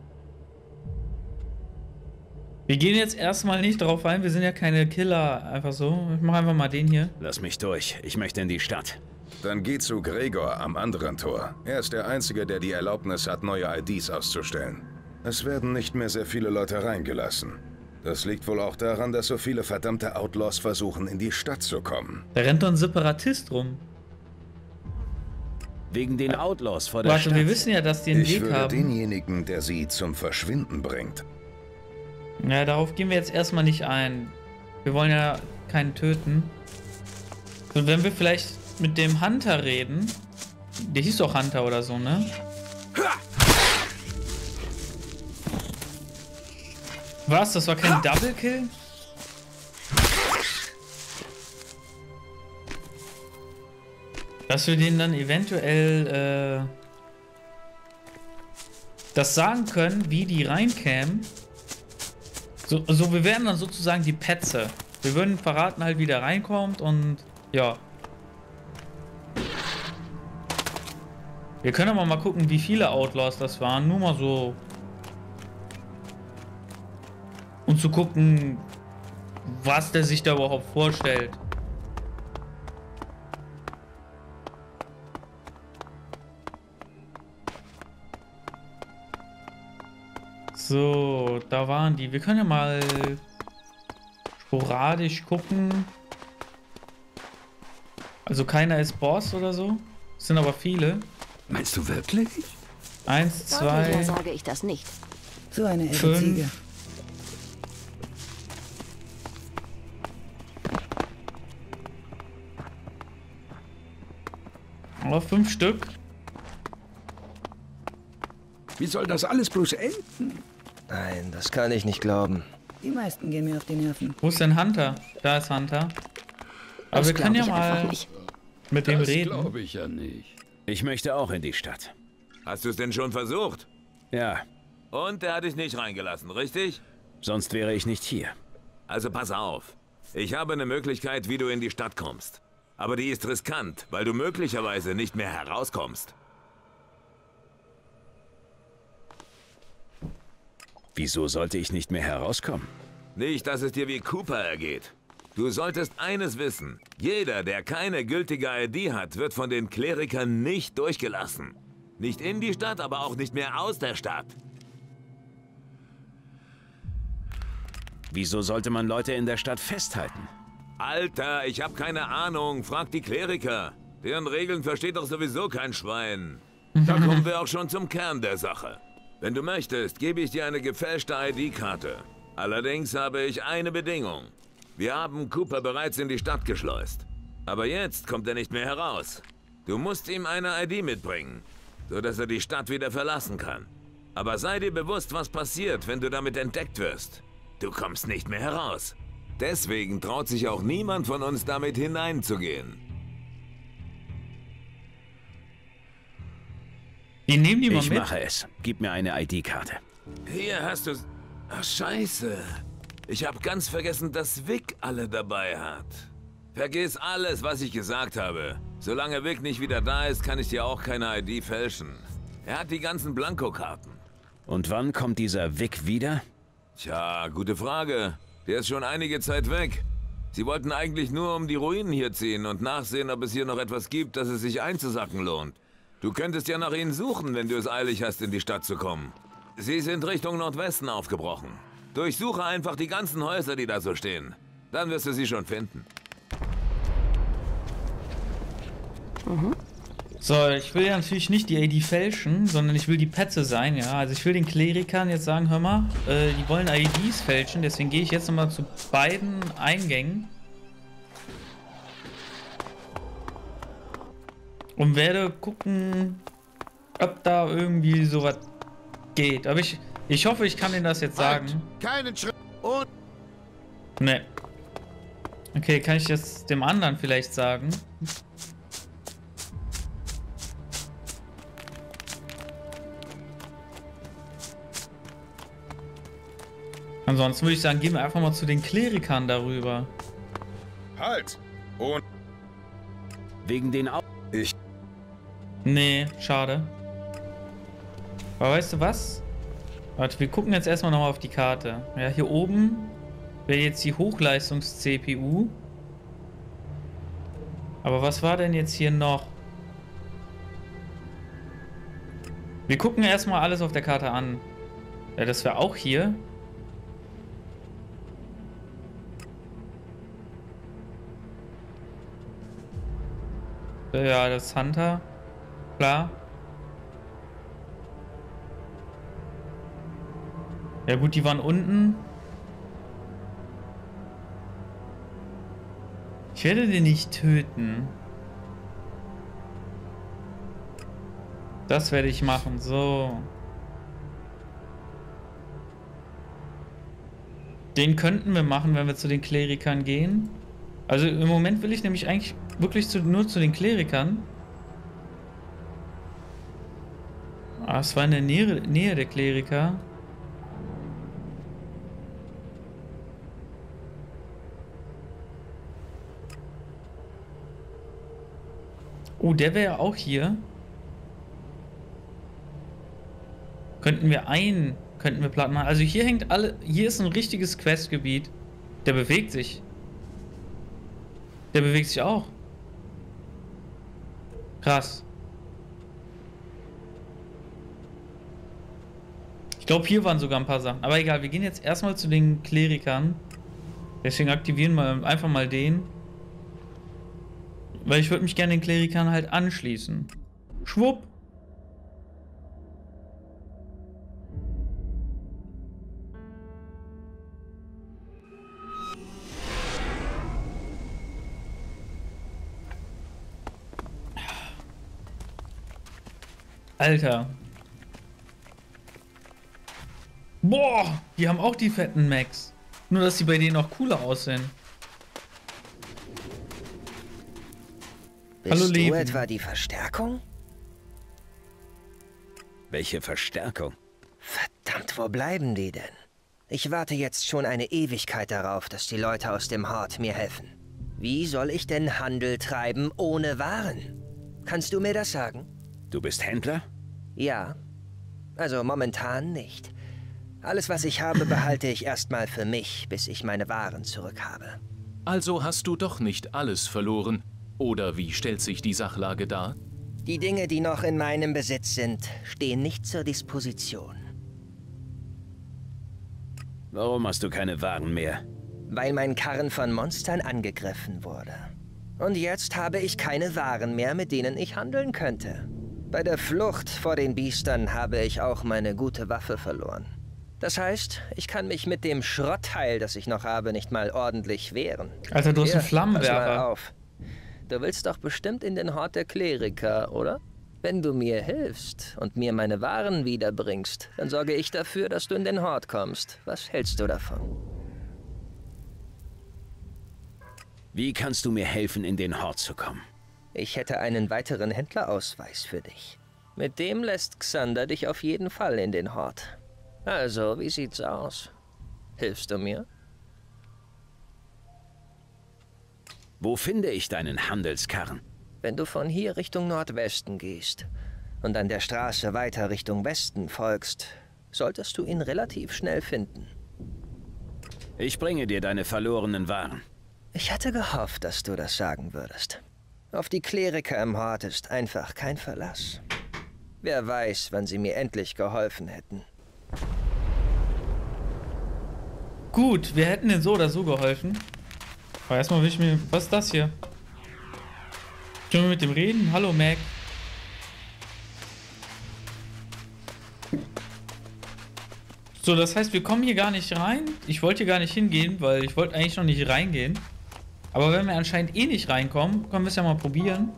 Wir gehen jetzt erstmal nicht drauf ein, wir sind ja keine Killer, einfach so. Ich mach einfach mal den hier. Lass mich durch, ich möchte in die Stadt. Dann geh zu Gregor am anderen Tor. Er ist der Einzige, der die Erlaubnis hat, neue IDs auszustellen. Es werden nicht mehr sehr viele Leute reingelassen. Das liegt wohl auch daran, dass so viele verdammte Outlaws versuchen, in die Stadt zu kommen. Da rennt doch ein Separatist rum. Wegen den Outlaws vor der Stadt. Warte, wir wissen ja, dass die einen Ich Weg würde haben. denjenigen, der sie zum Verschwinden bringt. Ja, darauf gehen wir jetzt erstmal nicht ein. Wir wollen ja keinen töten. Und wenn wir vielleicht mit dem Hunter reden. Der hieß doch Hunter oder so, ne? Was? Das war kein Double Kill? Dass wir denen dann eventuell das sagen können, wie die reinkämen. So, wir wären dann sozusagen die Petze. Wir würden verraten halt, wie der reinkommt und ja. Wir können aber mal gucken, wie viele Outlaws das waren. Nur mal so. Und zu gucken, was der sich da überhaupt vorstellt. So, da waren die. Wir können ja mal sporadisch gucken. Also keiner ist Boss oder so. Es sind aber viele. Meinst du wirklich? 1, Deutlicher 2, sage ich das nicht. So eine irre 5. Ziege. Aber 5 Stück. Wie soll das alles bloß enden? Nein, das kann ich nicht glauben. Die meisten gehen mir auf die Nerven. Wo ist denn Hunter? Da ist Hunter. Aber wir können ja mal mit dem Das reden. glaube ich ja nicht. Ich möchte auch in die Stadt. Hast du es denn schon versucht? Ja. Und er hat dich nicht reingelassen, richtig? Sonst wäre ich nicht hier. Also pass auf. Ich habe eine Möglichkeit, wie du in die Stadt kommst. Aber die ist riskant, weil du möglicherweise nicht mehr herauskommst. Wieso sollte ich nicht mehr herauskommen? Nicht, dass es dir wie Cooper ergeht. Du solltest eines wissen. Jeder, der keine gültige ID hat, wird von den Klerikern nicht durchgelassen. Nicht in die Stadt, aber auch nicht mehr aus der Stadt. Wieso sollte man Leute in der Stadt festhalten? Alter, ich habe keine Ahnung. Frag die Kleriker. Deren Regeln versteht doch sowieso kein Schwein. Da kommen wir auch schon zum Kern der Sache. Wenn du möchtest, gebe ich dir eine gefälschte ID-Karte. Allerdings habe ich eine Bedingung. Wir haben Cooper bereits in die Stadt geschleust. Aber jetzt kommt er nicht mehr heraus. Du musst ihm eine ID mitbringen, sodass er die Stadt wieder verlassen kann. Aber sei dir bewusst, was passiert, wenn du damit entdeckt wirst. Du kommst nicht mehr heraus. Deswegen traut sich auch niemand von uns damit hineinzugehen. Wir nehmen die mal Ich mit. mache es. Gib mir eine ID-Karte. Hier hast du's. Ach, scheiße. Ich habe ganz vergessen, dass Vic alle dabei hat. Vergiss alles, was ich gesagt habe. Solange Vic nicht wieder da ist, kann ich dir auch keine ID fälschen. Er hat die ganzen Blankokarten. Und wann kommt dieser Vic wieder? Tja, gute Frage. Der ist schon einige Zeit weg. Sie wollten eigentlich nur um die Ruinen hier ziehen und nachsehen, ob es hier noch etwas gibt, das es sich einzusacken lohnt. Du könntest ja nach ihnen suchen, wenn du es eilig hast, in die Stadt zu kommen. Sie sind Richtung Nordwesten aufgebrochen. Durchsuche einfach die ganzen Häuser, die da so stehen. Dann wirst du sie schon finden. So, ich will ja natürlich nicht die ID fälschen, sondern ich will die Petze sein, ja. Also ich will den Klerikern jetzt sagen, hör mal, die wollen IDs fälschen, deswegen gehe ich jetzt nochmal zu beiden Eingängen. Und werde gucken, ob da irgendwie sowas geht. Aber ich hoffe, ich kann Ihnen das jetzt sagen. Keinen Schritt und... Ne. Okay, kann ich das dem anderen vielleicht sagen? Ansonsten würde ich sagen, gehen wir einfach mal zu den Klerikern darüber. Halt! Und... Wegen den Nee, schade. Aber weißt du was? Warte, wir gucken jetzt erstmal nochmal auf die Karte. Ja, hier oben wäre jetzt die Hochleistungs-CPU. Aber was war denn jetzt hier noch? Wir gucken erstmal alles auf der Karte an. Ja, das wäre auch hier. Ja, das ist Hunter. Klar. Ja gut, die waren unten. Ich werde den nicht töten. Das werde ich machen. So. Den könnten wir machen, wenn wir zu den Klerikern gehen. Also im Moment will ich nämlich eigentlich wirklich nur zu den Klerikern. Ah, es war in der Nähe der Kleriker. Oh, der wäre ja auch hier. Könnten wir platt machen. Also hier hängt hier ist ein richtiges Questgebiet. Der bewegt sich. Der bewegt sich auch. Krass. Ich glaube, hier waren sogar ein paar Sachen. Aber egal, wir gehen jetzt erstmal zu den Klerikern. Deswegen aktivieren wir einfach mal den. Weil ich würde mich gerne den Klerikern halt anschließen. Schwupp. Alter. Boah, die haben auch die fetten Macs. Nur, dass die bei denen auch cooler aussehen. Bist Hallo, du Leben. etwa die Verstärkung? Welche Verstärkung? Verdammt, wo bleiben die denn? Ich warte jetzt schon eine Ewigkeit darauf, dass die Leute aus dem Hort mir helfen. Wie soll ich denn Handel treiben ohne Waren? Kannst du mir das sagen? Du bist Händler? Ja. Also momentan nicht. Alles, was ich habe, behalte ich erstmal für mich, bis ich meine Waren zurück habe. Also hast du doch nicht alles verloren. Oder wie stellt sich die Sachlage dar? Die Dinge, die noch in meinem Besitz sind, stehen nicht zur Disposition. Warum hast du keine Waren mehr? Weil mein Karren von Monstern angegriffen wurde. Und jetzt habe ich keine Waren mehr, mit denen ich handeln könnte. Bei der Flucht vor den Biestern habe ich auch meine gute Waffe verloren. Das heißt, ich kann mich mit dem Schrottteil, das ich noch habe, nicht mal ordentlich wehren. Alter, du hast einen Pass Flammenwerfer. mal auf. Du willst doch bestimmt in den Hort der Kleriker, oder? Wenn du mir hilfst und mir meine Waren wiederbringst, dann sorge ich dafür, dass du in den Hort kommst. Was hältst du davon? Wie kannst du mir helfen, in den Hort zu kommen? Ich hätte einen weiteren Händlerausweis für dich. Mit dem lässt Xander dich auf jeden Fall in den Hort. Also, wie sieht's aus? Hilfst du mir? Wo finde ich deinen Handelskarren? Wenn du von hier Richtung Nordwesten gehst und an der Straße weiter Richtung Westen folgst, solltest du ihn relativ schnell finden. Ich bringe dir deine verlorenen Waren. Ich hatte gehofft, dass du das sagen würdest. Auf die Kleriker im Hort ist einfach kein Verlass. Wer weiß, wann sie mir endlich geholfen hätten. Gut, wir hätten denen so oder so geholfen. Aber erstmal will ich mir... Was ist das hier? Können wir mit dem reden? Hallo, Mac. So, das heißt, wir kommen hier gar nicht rein. Ich wollte hier gar nicht hingehen, weil ich wollte eigentlich noch nicht reingehen. Aber wenn wir anscheinend eh nicht reinkommen, können wir es ja mal probieren.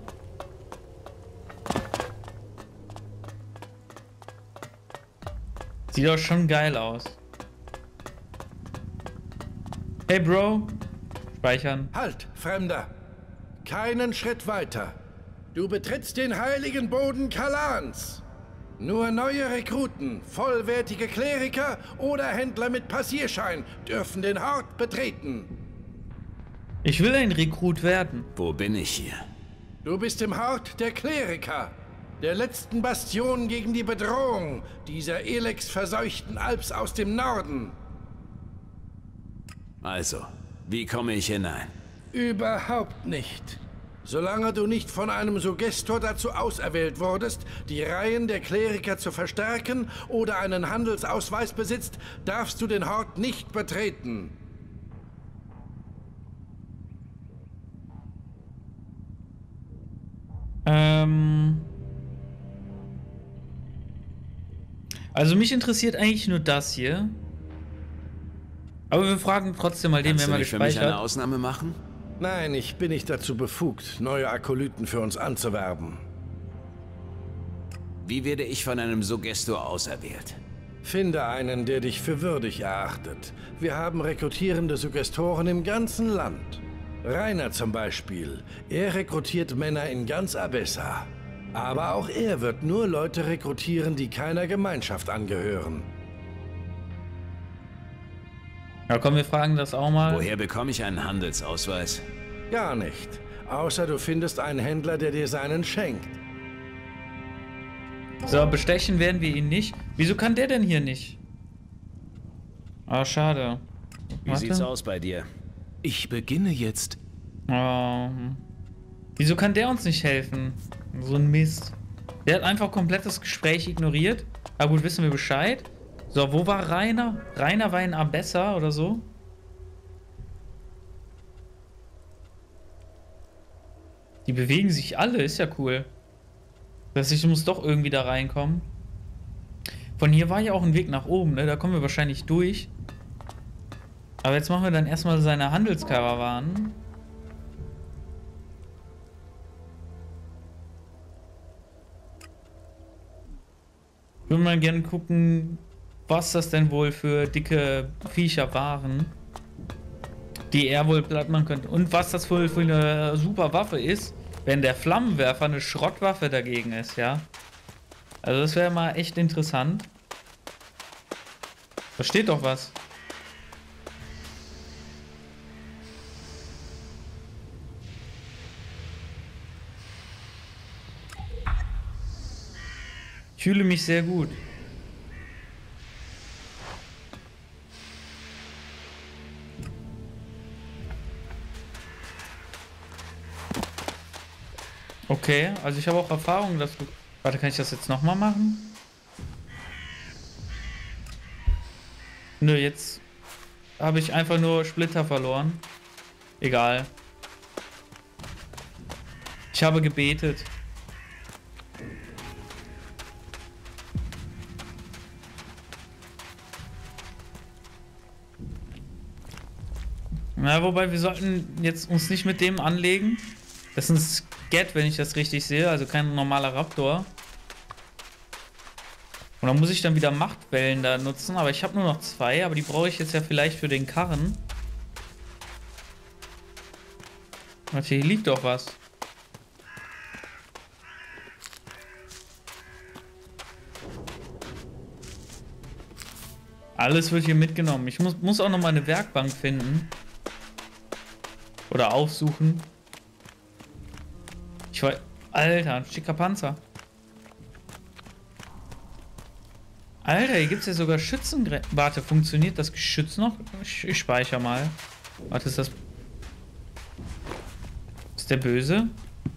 Sieht doch schon geil aus. Hey, Bro. Speichern. Halt, Fremder! Keinen Schritt weiter. Du betrittst den heiligen Boden Kalans. Nur neue Rekruten, vollwertige Kleriker oder Händler mit Passierschein dürfen den Hort betreten. Ich will ein Rekrut werden. Wo bin ich hier? Du bist im Hort der Kleriker, der letzten Bastion gegen die Bedrohung dieser Elex-verseuchten Alps aus dem Norden. Also, wie komme ich hinein? Überhaupt nicht. Solange du nicht von einem Suggestor dazu auserwählt wurdest, die Reihen der Kleriker zu verstärken oder einen Handelsausweis besitzt, darfst du den Hort nicht betreten. Also mich interessiert eigentlich nur das hier. Aber wir fragen trotzdem mal den, wer mal gespeichert. Kannst du nicht für mich eine Ausnahme machen? Nein, ich bin nicht dazu befugt, neue Akolyten für uns anzuwerben. Wie werde ich von einem Suggestor auserwählt? Finde einen, der dich für würdig erachtet. Wir haben rekrutierende Suggestoren im ganzen Land. Rainer zum Beispiel. Er rekrutiert Männer in ganz Abessa. Aber auch er wird nur Leute rekrutieren, die keiner Gemeinschaft angehören. Ja, komm, wir fragen das auch mal. Woher bekomme ich einen Handelsausweis? Gar nicht. Außer du findest einen Händler, der dir seinen schenkt. So, bestechen werden wir ihn nicht. Wieso kann der denn hier nicht? Ah, schade. Wie sieht's aus bei dir? Ich beginne jetzt. Oh. Wieso kann der uns nicht helfen? So ein Mist. Der hat einfach komplett das Gespräch ignoriert. Aber gut, wissen wir Bescheid. So, wo war Rainer? Rainer war in Abessa oder so. Die bewegen sich alle, ist ja cool. Das heißt, ich muss doch irgendwie da reinkommen. Von hier war ja auch ein Weg nach oben, ne? Da kommen wir wahrscheinlich durch. Aber jetzt machen wir dann erstmal seine Handelskarawanen. Ich würde mal gerne gucken, was das denn wohl für dicke Viecher waren, die er wohl platt machen könnte. Und was das wohl für eine super Waffe ist, wenn der Flammenwerfer eine Schrottwaffe dagegen ist, ja. Also das wäre mal echt interessant. Da steht doch was. Ich fühle mich sehr gut. Okay, also ich habe auch Erfahrung, dass du... Warte, kann ich das jetzt nochmal machen? Nö, jetzt habe ich einfach nur Splitter verloren. Egal. Ich habe gebetet. Na, wobei wir sollten jetzt uns nicht mit dem anlegen. Das ist ein Scat, wenn ich das richtig sehe, also kein normaler Raptor. Und dann muss ich dann wieder Machtwellen da nutzen, aber ich habe nur noch 2, aber die brauche ich jetzt ja vielleicht für den Karren. Warte, hier liegt doch was. Alles wird hier mitgenommen. Ich muss auch noch mal eine Werkbank finden. Oder aufsuchen. Ich weiß... Alter, ein schicker Panzer. Alter, hier gibt es ja sogar Schützengrenzen. Warte, funktioniert das Geschütz noch? Ich speichere mal. Warte, ist das... Ist der böse?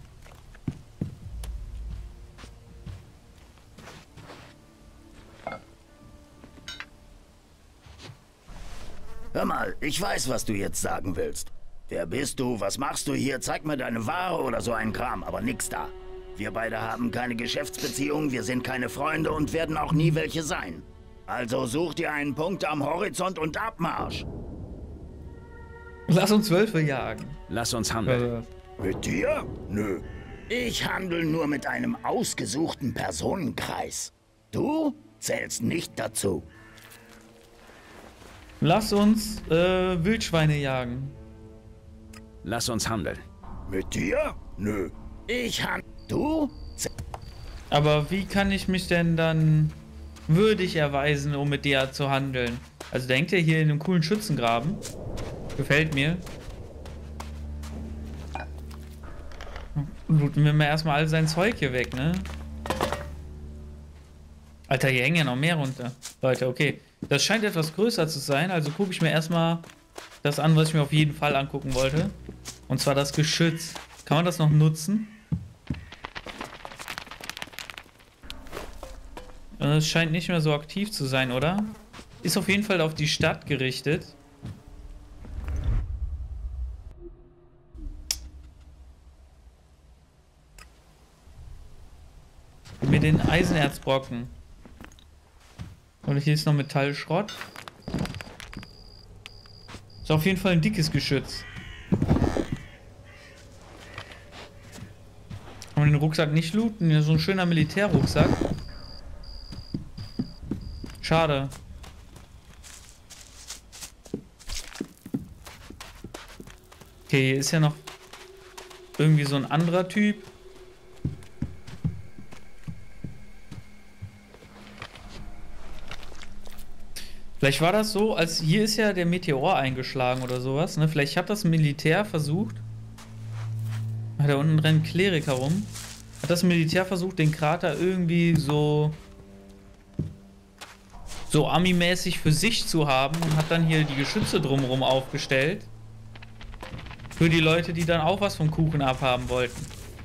Hör mal, ich weiß, was du jetzt sagen willst. Wer bist du? Was machst du hier? Zeig mir deine Ware oder so ein Kram, aber nix da. Wir beide haben keine Geschäftsbeziehung, wir sind keine Freunde und werden auch nie welche sein. Also such dir einen Punkt am Horizont und Abmarsch. Lass uns Wölfe jagen. Lass uns handeln. Mit dir? Nö. Ich handle nur mit einem ausgesuchten Personenkreis. Du zählst nicht dazu. Lass uns Wildschweine jagen. Lass uns handeln. Mit dir? Nö. Du? Aber wie kann ich mich denn dann würdig erweisen, um mit dir zu handeln? Also denkt ihr hier in einem coolen Schützengraben? Gefällt mir. Looten wir mal erstmal all sein Zeug hier weg, ne? Alter, hier hängen ja noch mehr runter. Leute, okay. Das scheint etwas größer zu sein, also gucke ich mir erstmal das an, was ich mir auf jeden Fall angucken wollte. Und zwar das Geschütz. Kann man das noch nutzen? Es scheint nicht mehr so aktiv zu sein, oder? Ist auf jeden Fall auf die Stadt gerichtet. Mit den Eisenerzbrocken. Und hier ist noch Metallschrott. Ist auf jeden Fall ein dickes Geschütz. Kann man den Rucksack nicht looten? Ja, so ein schöner Militärrucksack. Schade. Okay, hier ist ja noch irgendwie so ein anderer Typ. Vielleicht war das so, als hier ist ja der Meteor eingeschlagen oder sowas, ne? Vielleicht hat das Militär versucht. Ah, da unten rennt Kleriker rum. Hat das Militär versucht, den Krater irgendwie so Ami-mäßig für sich zu haben und hat dann hier die Geschütze drumherum aufgestellt. Für die Leute, die dann auch was vom Kuchen abhaben wollten.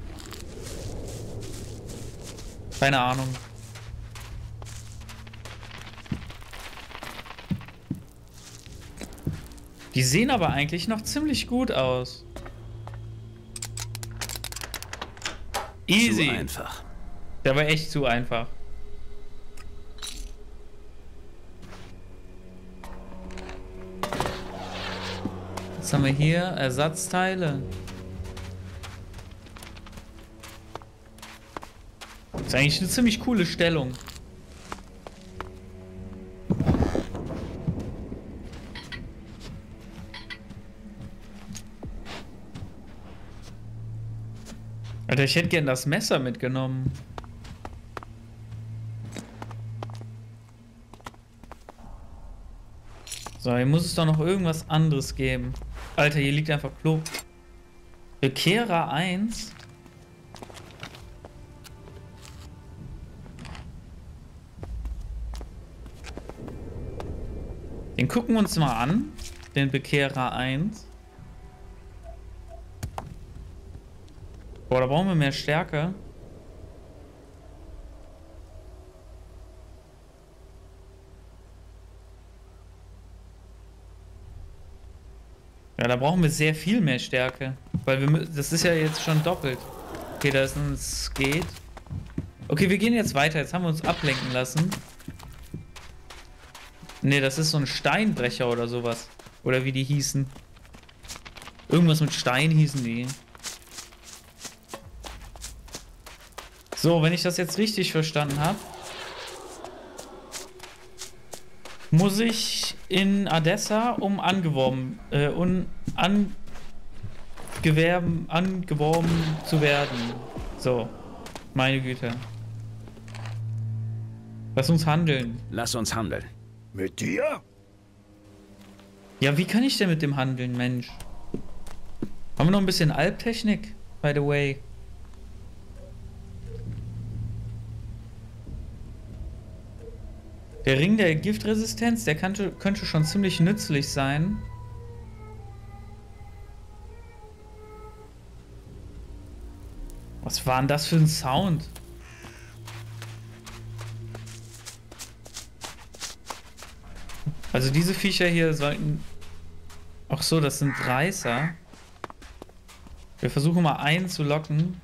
Keine Ahnung. Die sehen aber eigentlich noch ziemlich gut aus. Easy. Zu einfach. Der war echt zu einfach. Was haben wir hier? Ersatzteile. Das ist eigentlich eine ziemlich coole Stellung. Alter, ich hätte gern das Messer mitgenommen. So, hier muss es doch noch irgendwas anderes geben. Alter, hier liegt einfach Klo. Bekehrer 1. Den gucken wir uns mal an. Den Bekehrer 1. Boah, da brauchen wir mehr Stärke. Ja, da brauchen wir sehr viel mehr Stärke. Weil wir, das ist ja jetzt schon doppelt. Okay, da ist ein Skate. Okay, wir gehen jetzt weiter. Jetzt haben wir uns ablenken lassen. Ne, das ist so ein Steinbrecher oder sowas. Oder wie die hießen. Irgendwas mit Stein hießen die. So, wenn ich das jetzt richtig verstanden habe, muss ich in Adessa, um angeworben zu werden. So, meine Güte. Lass uns handeln. Lass uns handeln. Mit dir? Ja, wie kann ich denn mit dem handeln, Mensch? Haben wir noch ein bisschen Alptechnik, by the way? Der Ring der Giftresistenz, der könnte schon ziemlich nützlich sein. Was war denn das für ein Sound? Also diese Viecher hier sollten... Ach so, das sind Reißer. Wir versuchen mal einen zu locken.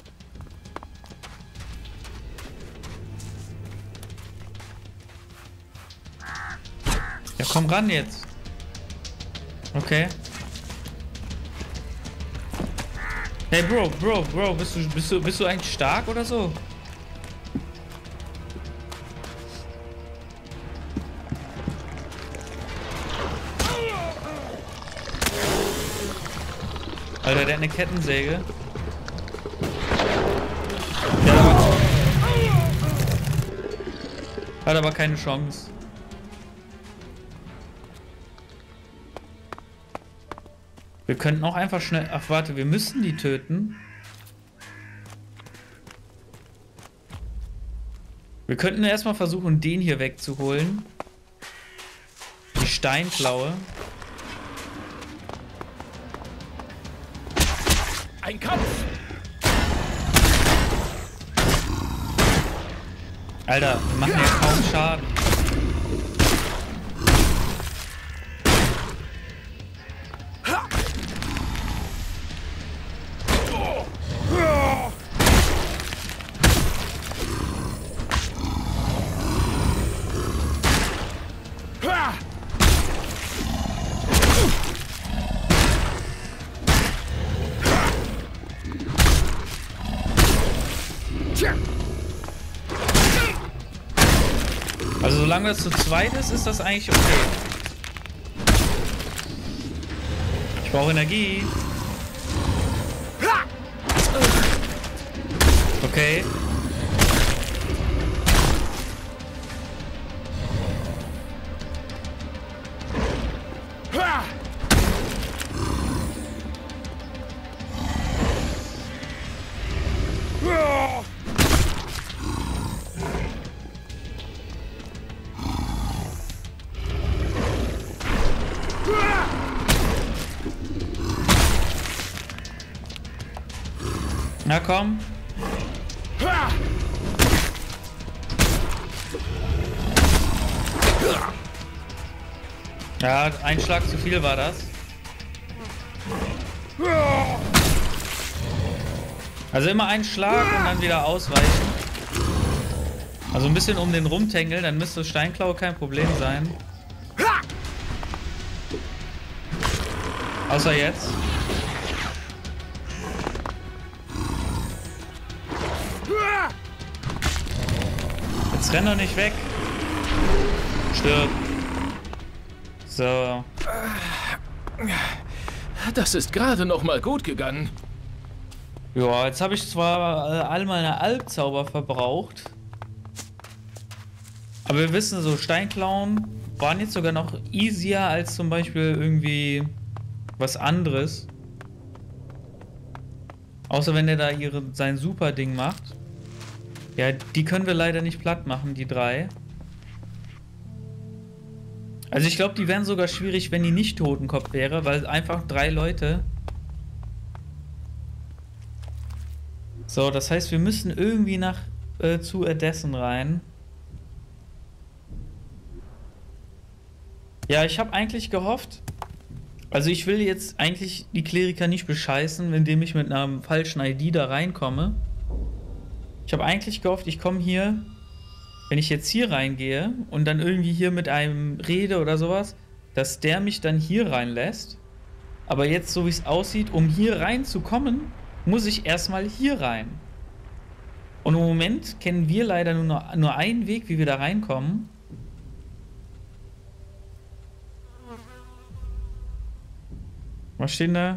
Ja, komm ran jetzt. Okay. Hey Bro, bist du eigentlich stark oder so? Alter, der hat eine Kettensäge. Hat aber keine Chance. Wir könnten auch einfach schnell... Ach warte, wir müssen die töten. Wir könnten erstmal versuchen, den hier wegzuholen. Die Steinklaue. Ein Kampf! Alter, wir machen ja kaum Schaden. Also solange das zu zweit ist, ist das eigentlich okay. Ich brauche Energie. Okay. Na komm. Ja, ein Schlag zu viel war das. Also immer einen Schlag und dann wieder ausweichen. Also ein bisschen um den rumtängeln, dann müsste Steinklaue kein Problem sein. Außer jetzt. Jetzt renn doch nicht weg. Stirb. So. Das ist gerade noch mal gut gegangen. Ja, jetzt habe ich zwar all meine Alpzauber verbraucht. Aber wir wissen, so Steinklauen waren jetzt sogar noch easier als zum Beispiel irgendwie was anderes. Außer wenn der da sein super Ding macht. Ja, die können wir leider nicht platt machen, die 3. Also ich glaube, die wären sogar schwierig, wenn die nicht Totenkopf wäre, weil einfach 3 Leute. So, das heißt, wir müssen irgendwie zu Edessen rein. Ja, ich habe eigentlich gehofft, also ich will jetzt eigentlich die Kleriker nicht bescheißen, indem ich mit einer falschen ID da reinkomme. Ich habe eigentlich gehofft, ich komme hier, wenn ich jetzt hier reingehe und dann irgendwie hier mit einem rede oder sowas, dass der mich dann hier reinlässt. Aber jetzt, so wie es aussieht, um hier reinzukommen, muss ich erstmal hier rein. Und im Moment kennen wir leider nur einen Weg, wie wir da reinkommen. Was steht da?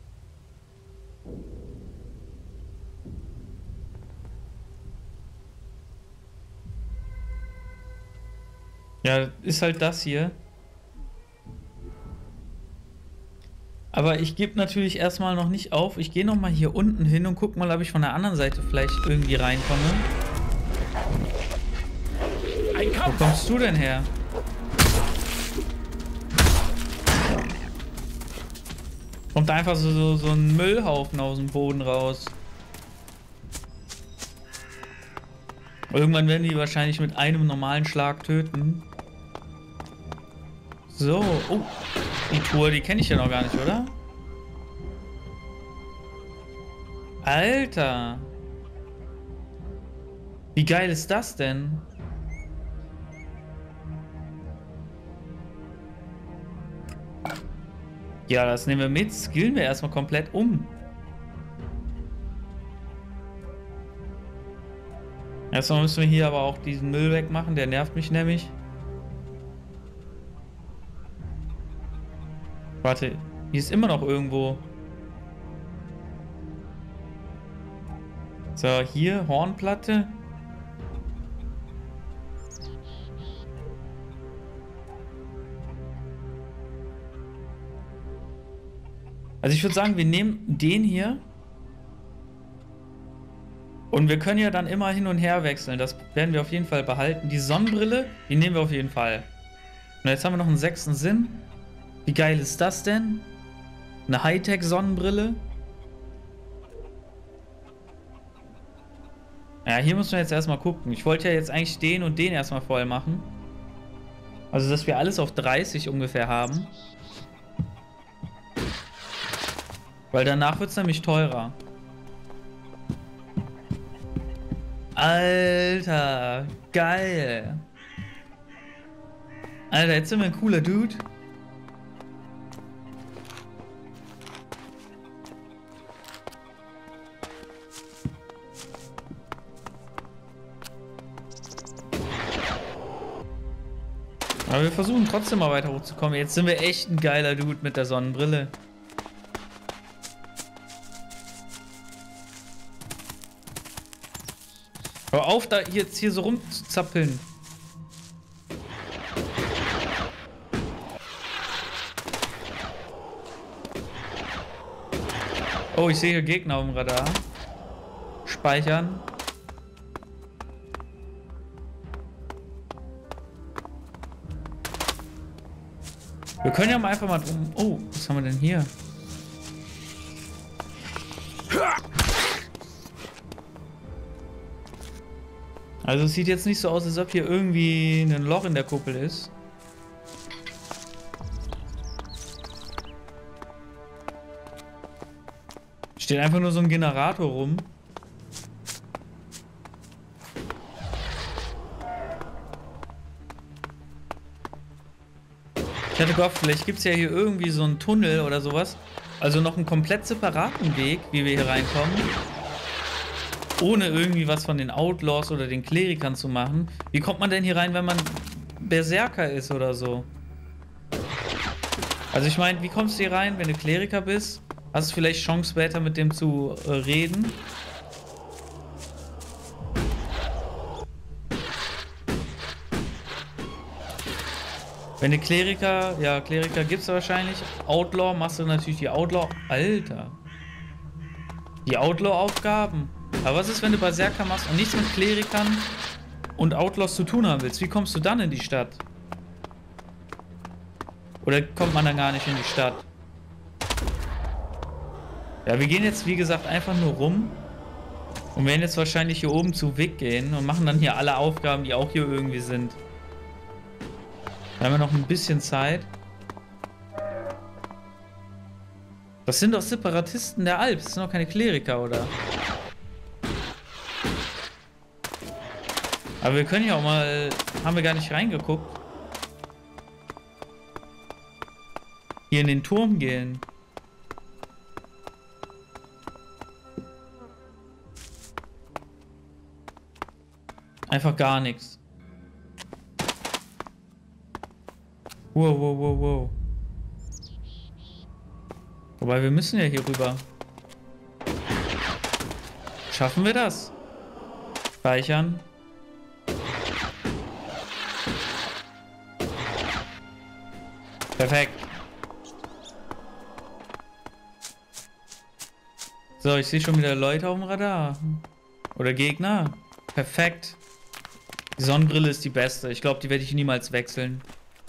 Ja, ist halt das hier. Aber ich gebe natürlich erstmal noch nicht auf. Ich gehe nochmal hier unten hin und guck mal, ob ich von der anderen Seite vielleicht irgendwie reinkomme. Wo kommst du denn her? Kommt einfach so ein Müllhaufen aus dem Boden raus. Irgendwann werden die wahrscheinlich mit einem normalen Schlag töten. So, oh, die Tour, die kenne ich ja noch gar nicht, oder? Alter! Wie geil ist das denn? Ja, das nehmen wir mit, skillen wir erstmal komplett um. Erstmal müssen wir hier aber auch diesen Müll wegmachen, der nervt mich nämlich. Warte, hier ist immer noch irgendwo. So, hier, Hornplatte. Also ich würde sagen, wir nehmen den hier. Und wir können ja dann immer hin und her wechseln. Das werden wir auf jeden Fall behalten. Die Sonnenbrille, die nehmen wir auf jeden Fall. Und jetzt haben wir noch einen 6. Sinn. Wie geil ist das denn? Eine Hightech-Sonnenbrille. Ja, hier müssen wir jetzt erstmal gucken. Ich wollte ja jetzt eigentlich den und den erstmal voll machen. Also, dass wir alles auf 30 ungefähr haben. Weil danach wird es nämlich teurer. Alter, geil. Alter, jetzt sind wir ein cooler Dude. Aber wir versuchen trotzdem mal weiter hochzukommen. Jetzt sind wir echt ein geiler Dude mit der Sonnenbrille. Hör auf, da jetzt hier so rumzuzappeln. Oh, ich sehe hier Gegner auf dem Radar. Speichern. Wir können ja mal einfach mal drum... Oh, was haben wir denn hier? Also es sieht jetzt nicht so aus, als ob hier irgendwie ein Loch in der Kuppel ist. Steht einfach nur so ein Generator rum. Ich hatte gehofft, vielleicht gibt es ja hier irgendwie so einen Tunnel oder sowas. Also noch einen komplett separaten Weg, wie wir hier reinkommen. Ohne irgendwie was von den Outlaws oder den Klerikern zu machen. Wie kommt man denn hier rein, wenn man Berserker ist oder so? Also ich meine, wie kommst du hier rein, wenn du Kleriker bist? Hast du vielleicht Chance später mit dem zu reden? Wenn du Kleriker, ja, Kleriker gibt's wahrscheinlich. Outlaw, machst du natürlich die Outlaw. Alter. Die Outlaw-Aufgaben. Aber was ist, wenn du Berserker machst und nichts mit Klerikern und Outlaws zu tun haben willst? Wie kommst du dann in die Stadt? Oder kommt man dann gar nicht in die Stadt? Ja, wir gehen jetzt, wie gesagt, einfach nur rum. Und werden jetzt wahrscheinlich hier oben zu Vic gehen und machen dann hier alle Aufgaben, die auch hier irgendwie sind. Da haben wir noch ein bisschen Zeit. Das sind doch Separatisten der Alps. Das sind doch keine Kleriker, oder? Aber wir können ja auch mal... Haben wir gar nicht reingeguckt. Hier in den Turm gehen. Einfach gar nichts. Wow, wow, wow, wow. Wobei, wir müssen ja hier rüber. Schaffen wir das? Speichern. Perfekt. So, ich sehe schon wieder Leute auf dem Radar. Oder Gegner. Perfekt. Die Sonnenbrille ist die beste. Ich glaube, die werde ich niemals wechseln.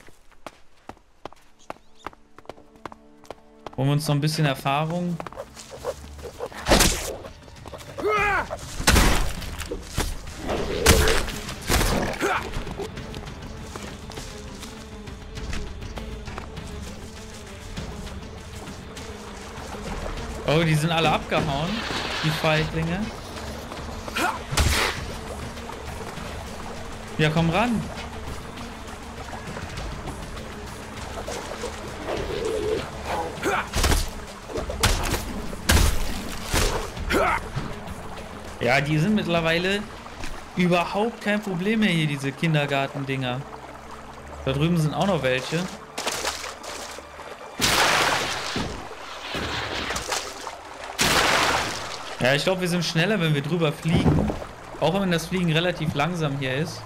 Holen wir uns noch ein bisschen Erfahrung. Oh, die sind alle abgehauen. Die Feiglinge. Ja, komm ran. Ja, die sind mittlerweile überhaupt kein Problem mehr hier, diese Kindergartendinger. Da drüben sind auch noch welche. Ja, ich glaube, wir sind schneller, wenn wir drüber fliegen. Auch wenn das Fliegen relativ langsam hier ist.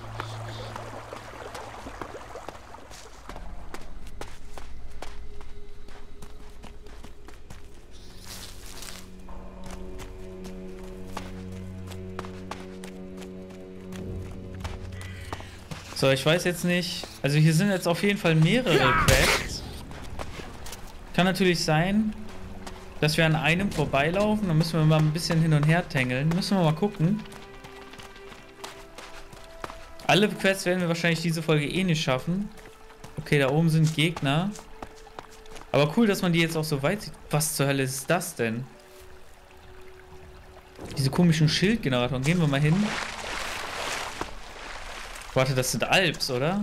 So, ich weiß jetzt nicht. Also hier sind jetzt auf jeden Fall mehrere Quests. Kann natürlich sein, dass wir an einem vorbeilaufen. Dann müssen wir mal ein bisschen hin und her tängeln. Müssen wir mal gucken. Alle Quests werden wir wahrscheinlich diese Folge eh nicht schaffen. Okay, da oben sind Gegner. Aber cool, dass man die jetzt auch so weit sieht. Was zur Hölle ist das denn? Diese komischen Schildgeneratoren. Gehen wir mal hin. Warte, das sind Alps, oder?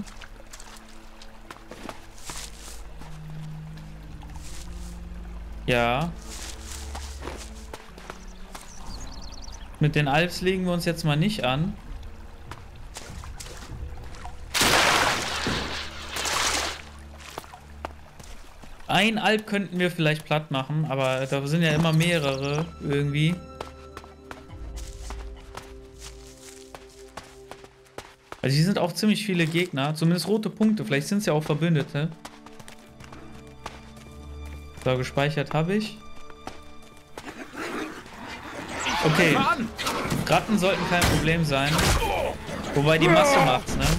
Ja. Mit den Alps legen wir uns jetzt mal nicht an. Ein Alp könnten wir vielleicht platt machen, aber da sind ja immer mehrere irgendwie. Also hier sind auch ziemlich viele Gegner, zumindest rote Punkte, vielleicht sind es ja auch Verbündete. So, gespeichert habe ich. Okay, Ratten sollten kein Problem sein. Wobei die Masse macht's, ne?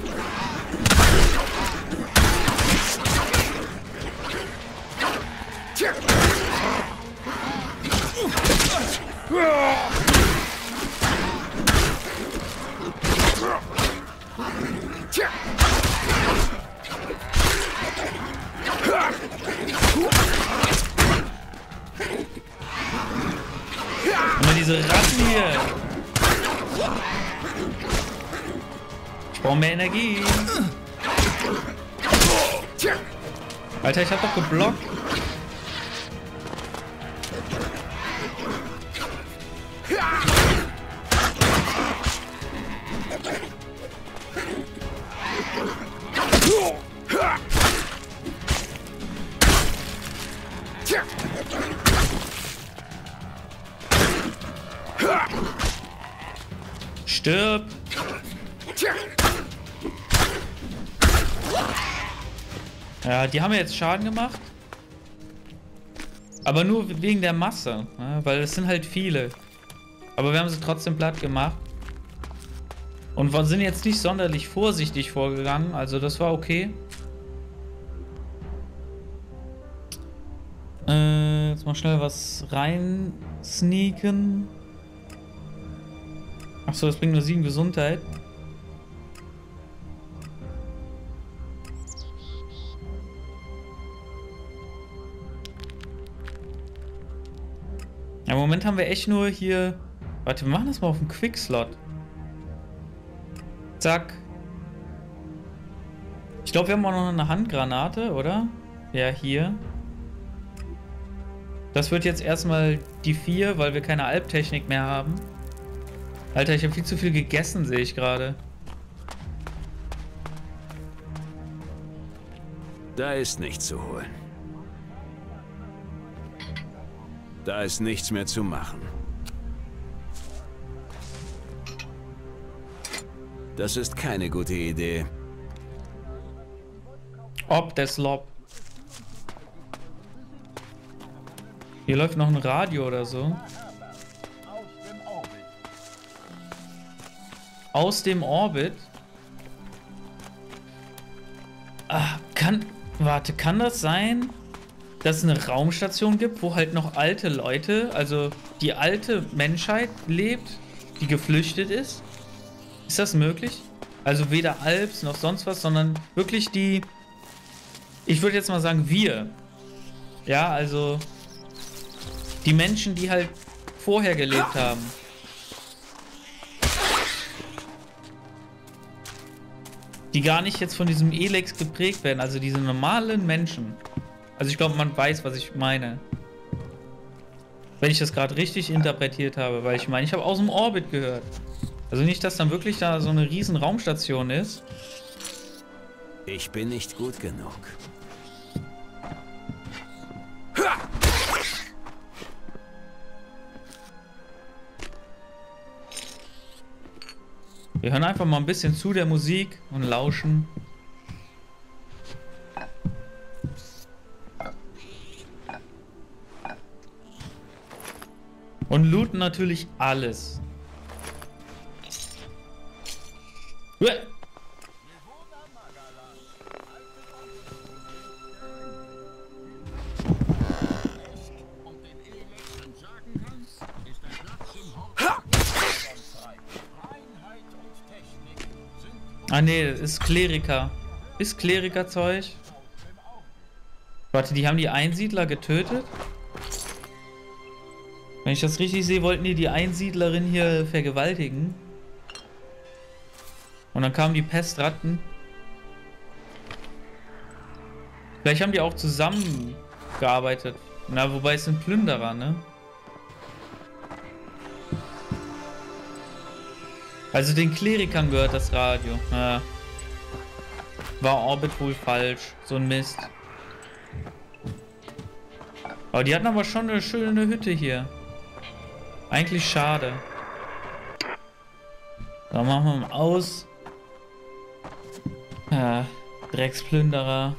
Immer diese Ratten hier. Ich brauche mehr Energie. Alter, ich hab doch geblockt. Stirb! Ja, die haben ja jetzt Schaden gemacht. Aber nur wegen der Masse, ja, weil es sind halt viele. Aber wir haben sie trotzdem platt gemacht. Und wir sind jetzt nicht sonderlich vorsichtig vorgegangen, also das war okay. Jetzt mal schnell was rein sneaken. Achso, das bringt nur 7 Gesundheit. Ja, im Moment haben wir echt nur hier... Warte, wir machen das mal auf dem Quickslot. Zack. Ich glaube, wir haben auch noch eine Handgranate, oder? Ja, hier. Das wird jetzt erstmal die 4, weil wir keine Alptechnik mehr haben. Alter, ich habe viel zu viel gegessen, sehe ich gerade. Da ist nichts zu holen. Da ist nichts mehr zu machen. Das ist keine gute Idee. Ob der Slop. Hier läuft noch ein Radio oder so. Aus dem Orbit. Ah, warte, kann das sein, dass es eine Raumstation gibt, wo halt noch alte Leute, also die alte Menschheit lebt, die geflüchtet ist? Ist das möglich? Also weder Alps noch sonst was, sondern wirklich die... Ich würde jetzt mal sagen, wir. Ja, also... Die Menschen, die halt vorher gelebt haben. Die gar nicht jetzt von diesem Elex geprägt werden, also diese normalen Menschen. Also ich glaube, man weiß, was ich meine. Wenn ich das gerade richtig interpretiert habe, weil ich meine, ich habe aus dem Orbit gehört. Also nicht, dass dann wirklich da so eine riesen Raumstation ist. Ich bin nicht gut genug. Wir hören einfach mal ein bisschen zu der Musik und lauschen. Und looten natürlich alles. Ah ne, ist Kleriker. Ist Kleriker-Zeug. Warte, die haben die Einsiedler getötet? Wenn ich das richtig sehe, wollten die Einsiedlerin hier vergewaltigen. Und dann kamen die Pestratten. Vielleicht haben die auch zusammengearbeitet. Na, wobei es sind Plünderer, ne? Also den Klerikern gehört das Radio. Ja. War Orbit wohl falsch. So ein Mist. Aber die hatten aber schon eine schöne Hütte hier. Eigentlich schade. So, machen wir mal aus. Ja, Drecksplünderer.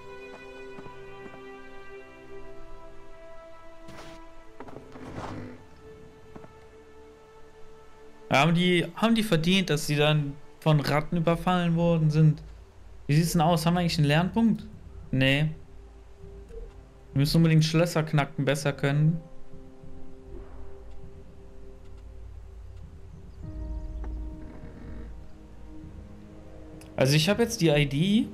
Haben die verdient, dass sie dann von Ratten überfallen worden sind? Wie sieht's denn aus? Haben wir eigentlich einen Lernpunkt? Nee. Wir müssen unbedingt Schlösser knacken besser können. Also ich habe jetzt die ID.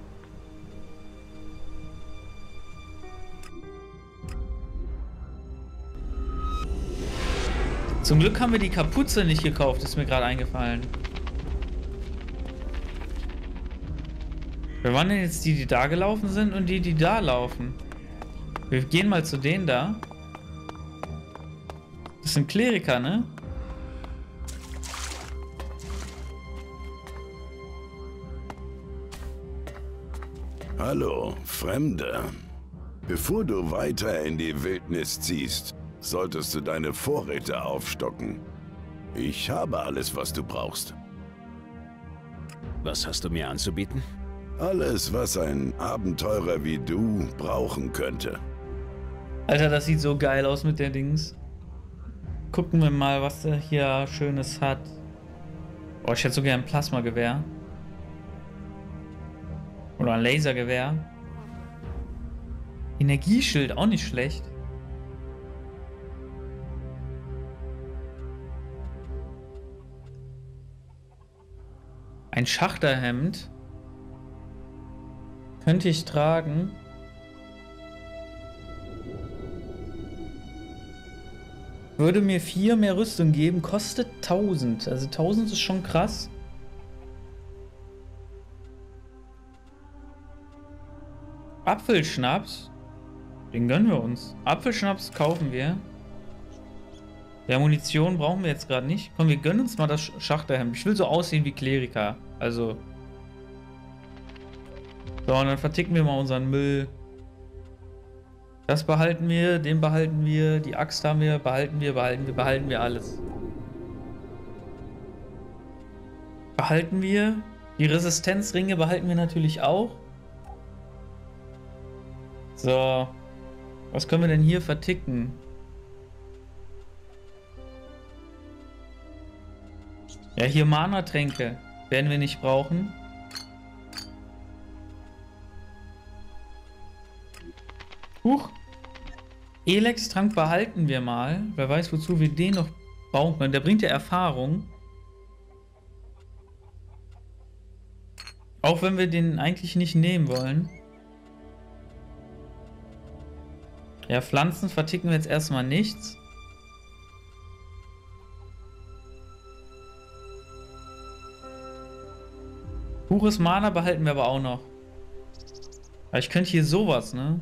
Zum Glück haben wir die Kapuze nicht gekauft, ist mir gerade eingefallen. Wer waren denn jetzt die da gelaufen sind und die da laufen? Wir gehen mal zu denen da. Das sind Kleriker, ne? Hallo, Fremder. Bevor du weiter in die Wildnis ziehst, solltest du deine Vorräte aufstocken. Ich habe alles, was du brauchst. Was hast du mir anzubieten? Alles, was ein Abenteurer wie du brauchen könnte. Alter, das sieht so geil aus mit der Dings. Gucken wir mal, was der hier Schönes hat. Oh, ich hätte so gerne ein Plasmagewehr. Oder ein Lasergewehr. Energieschild, auch nicht schlecht. Ein Schachterhemd. Könnte ich tragen. Würde mir 4 mehr Rüstung geben, kostet 1000. Also 1000 ist schon krass. Apfelschnaps. Den gönnen wir uns. Apfelschnaps kaufen wir. Ja, Munition brauchen wir jetzt gerade nicht. Komm, wir gönnen uns mal das Schachterhemd. Ich will so aussehen wie Kleriker. Also. So, und dann verticken wir mal unseren Müll. Das behalten wir, den behalten wir, die Axt haben wir, behalten wir alles. Behalten wir. Die Resistenzringe behalten wir natürlich auch. So. Was können wir denn hier verticken? Ja, hier Mana-Tränke werden wir nicht brauchen. Huch. Elex-Trank behalten wir mal. Wer weiß, wozu wir den noch bauen können. Der bringt ja Erfahrung. Auch wenn wir den eigentlich nicht nehmen wollen. Ja, Pflanzen verticken wir jetzt erstmal nichts. Pures Mana behalten wir aber auch noch. Aber ich könnte hier sowas, ne?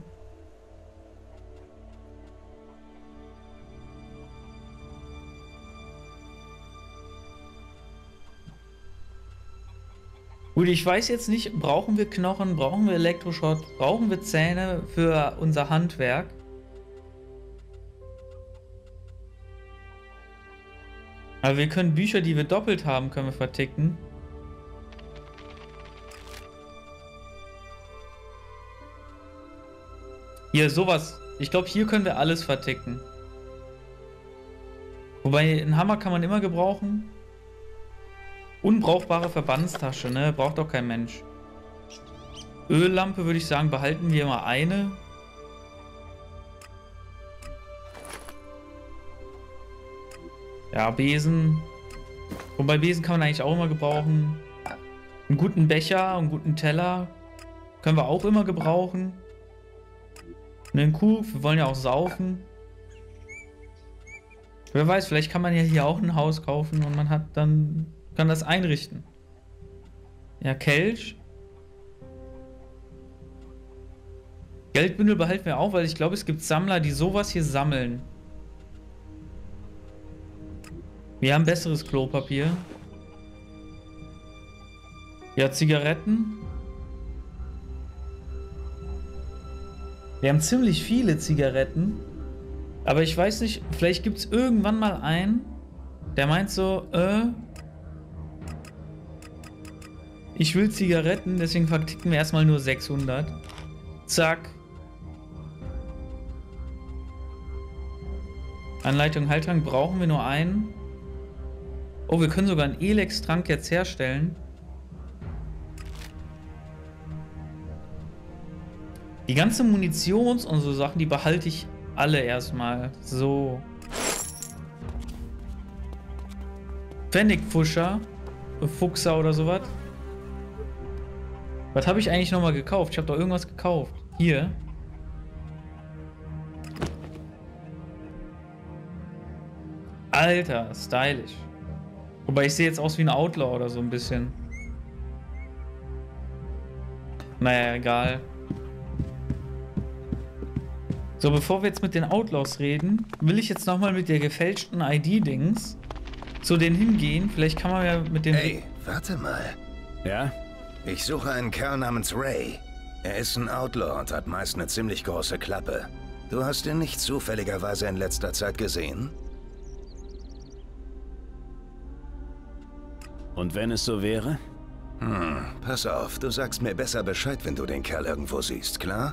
Gut, ich weiß jetzt nicht, brauchen wir Knochen, brauchen wir Elektroschrott, brauchen wir Zähne für unser Handwerk? Aber wir können Bücher, die wir doppelt haben, können wir verticken. Hier, sowas. Ich glaube, hier können wir alles verticken. Wobei, einen Hammer kann man immer gebrauchen. Unbrauchbare Verbandstasche, ne? Braucht doch kein Mensch. Öllampe würde ich sagen, behalten wir mal eine. Ja, Besen. Wobei Besen kann man eigentlich auch immer gebrauchen. Einen guten Becher, einen guten Teller. Können wir auch immer gebrauchen. Einen Kuh, wir wollen ja auch saufen. Wer weiß, vielleicht kann man ja hier auch ein Haus kaufen und man hat dann... kann das einrichten. Ja, Kelch. Geldbündel behalten wir auch, weil ich glaube, es gibt Sammler, die sowas hier sammeln. Wir haben besseres Klopapier. Ja, Zigaretten. Wir haben ziemlich viele Zigaretten. Aber ich weiß nicht, vielleicht gibt es irgendwann mal einen, der meint so, ich will Zigaretten, deswegen verticken wir erstmal nur 600. Zack. Anleitung Heiltrank brauchen wir nur einen. Oh, wir können sogar einen Elex-Trank jetzt herstellen. Die ganze Munitions- und so Sachen, die behalte ich alle erstmal. So. Pfennigfuscher. Fuchser oder sowas. Was habe ich eigentlich nochmal gekauft? Ich habe doch irgendwas gekauft. Hier. Alter, stylisch. Wobei ich sehe jetzt aus wie ein Outlaw oder so ein bisschen. Naja, egal. So, bevor wir jetzt mit den Outlaws reden, will ich jetzt nochmal mit der gefälschten ID-Dings zu denen hingehen. Vielleicht kann man ja mit dem... Hey, warte mal. Ja? Ich suche einen Kerl namens Ray. Er ist ein Outlaw und hat meist eine ziemlich große Klappe. Du hast ihn nicht zufälligerweise in letzter Zeit gesehen? Und wenn es so wäre? Pass auf, du sagst mir besser Bescheid, wenn du den Kerl irgendwo siehst, klar?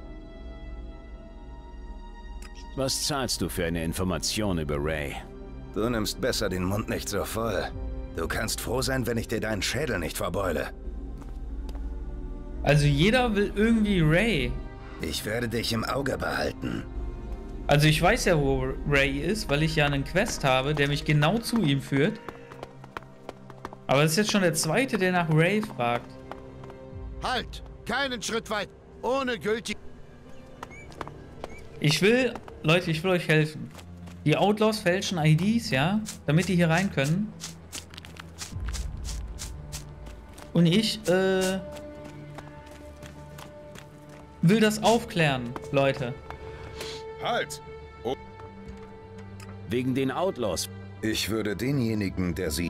Was zahlst du für eine Information über Ray? Du nimmst besser den Mund nicht so voll. Du kannst froh sein, wenn ich dir deinen Schädel nicht verbeule. Also jeder will irgendwie Ray. Ich werde dich im Auge behalten. Also ich weiß ja, wo Ray ist, weil ich ja einen Quest habe, der mich genau zu ihm führt. Aber das ist jetzt schon der zweite, der nach Ray fragt. Halt! Keinen Schritt weit! Ohne gültig... Leute, ich will euch helfen. Die Outlaws fälschen IDs, ja? Damit die hier rein können. Und ich, will das aufklären, Leute. Halt! Oh. Wegen den Outlaws. Ich würde denjenigen, der sie...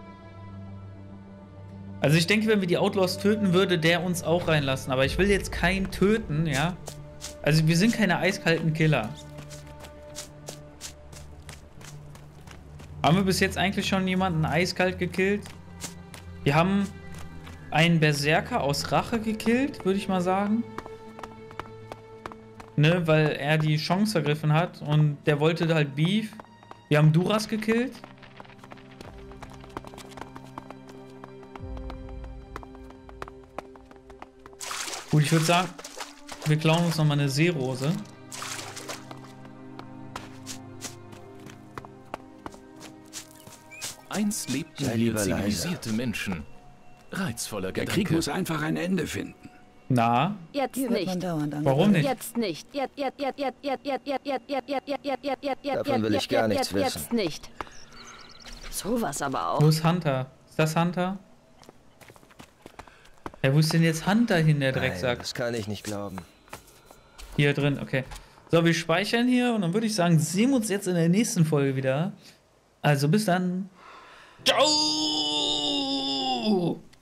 Also ich denke, wenn wir die Outlaws töten, würde der uns auch reinlassen. Aber ich will jetzt keinen töten, ja? Also wir sind keine eiskalten Killer. Haben wir bis jetzt eigentlich schon jemanden eiskalt gekillt? Wir haben einen Berserker aus Rache gekillt, würde ich mal sagen. Ne, weil er die Chance ergriffen hat und der wollte halt Beef. Wir haben Duras gekillt. Gut, ich würde sagen, wir klauen uns nochmal eine Seerose. Einst lebten hier zivilisierte Menschen. Reizvoller Der Gedanke. Krieg muss einfach ein Ende finden. Na? Jetzt nicht. Warum nicht? Jetzt nicht. Davon will ich gar nichts wissen. Jetzt nicht. Sowas aber auch. Wo ist Hunter? Ist das Hunter? Ja, wo ist denn jetzt Hunter hin, der Drecksack? Das kann ich nicht glauben. Hier drin, okay. So, wir speichern hier und dann würde ich sagen, sehen wir uns jetzt in der nächsten Folge wieder. Also bis dann. Ciao!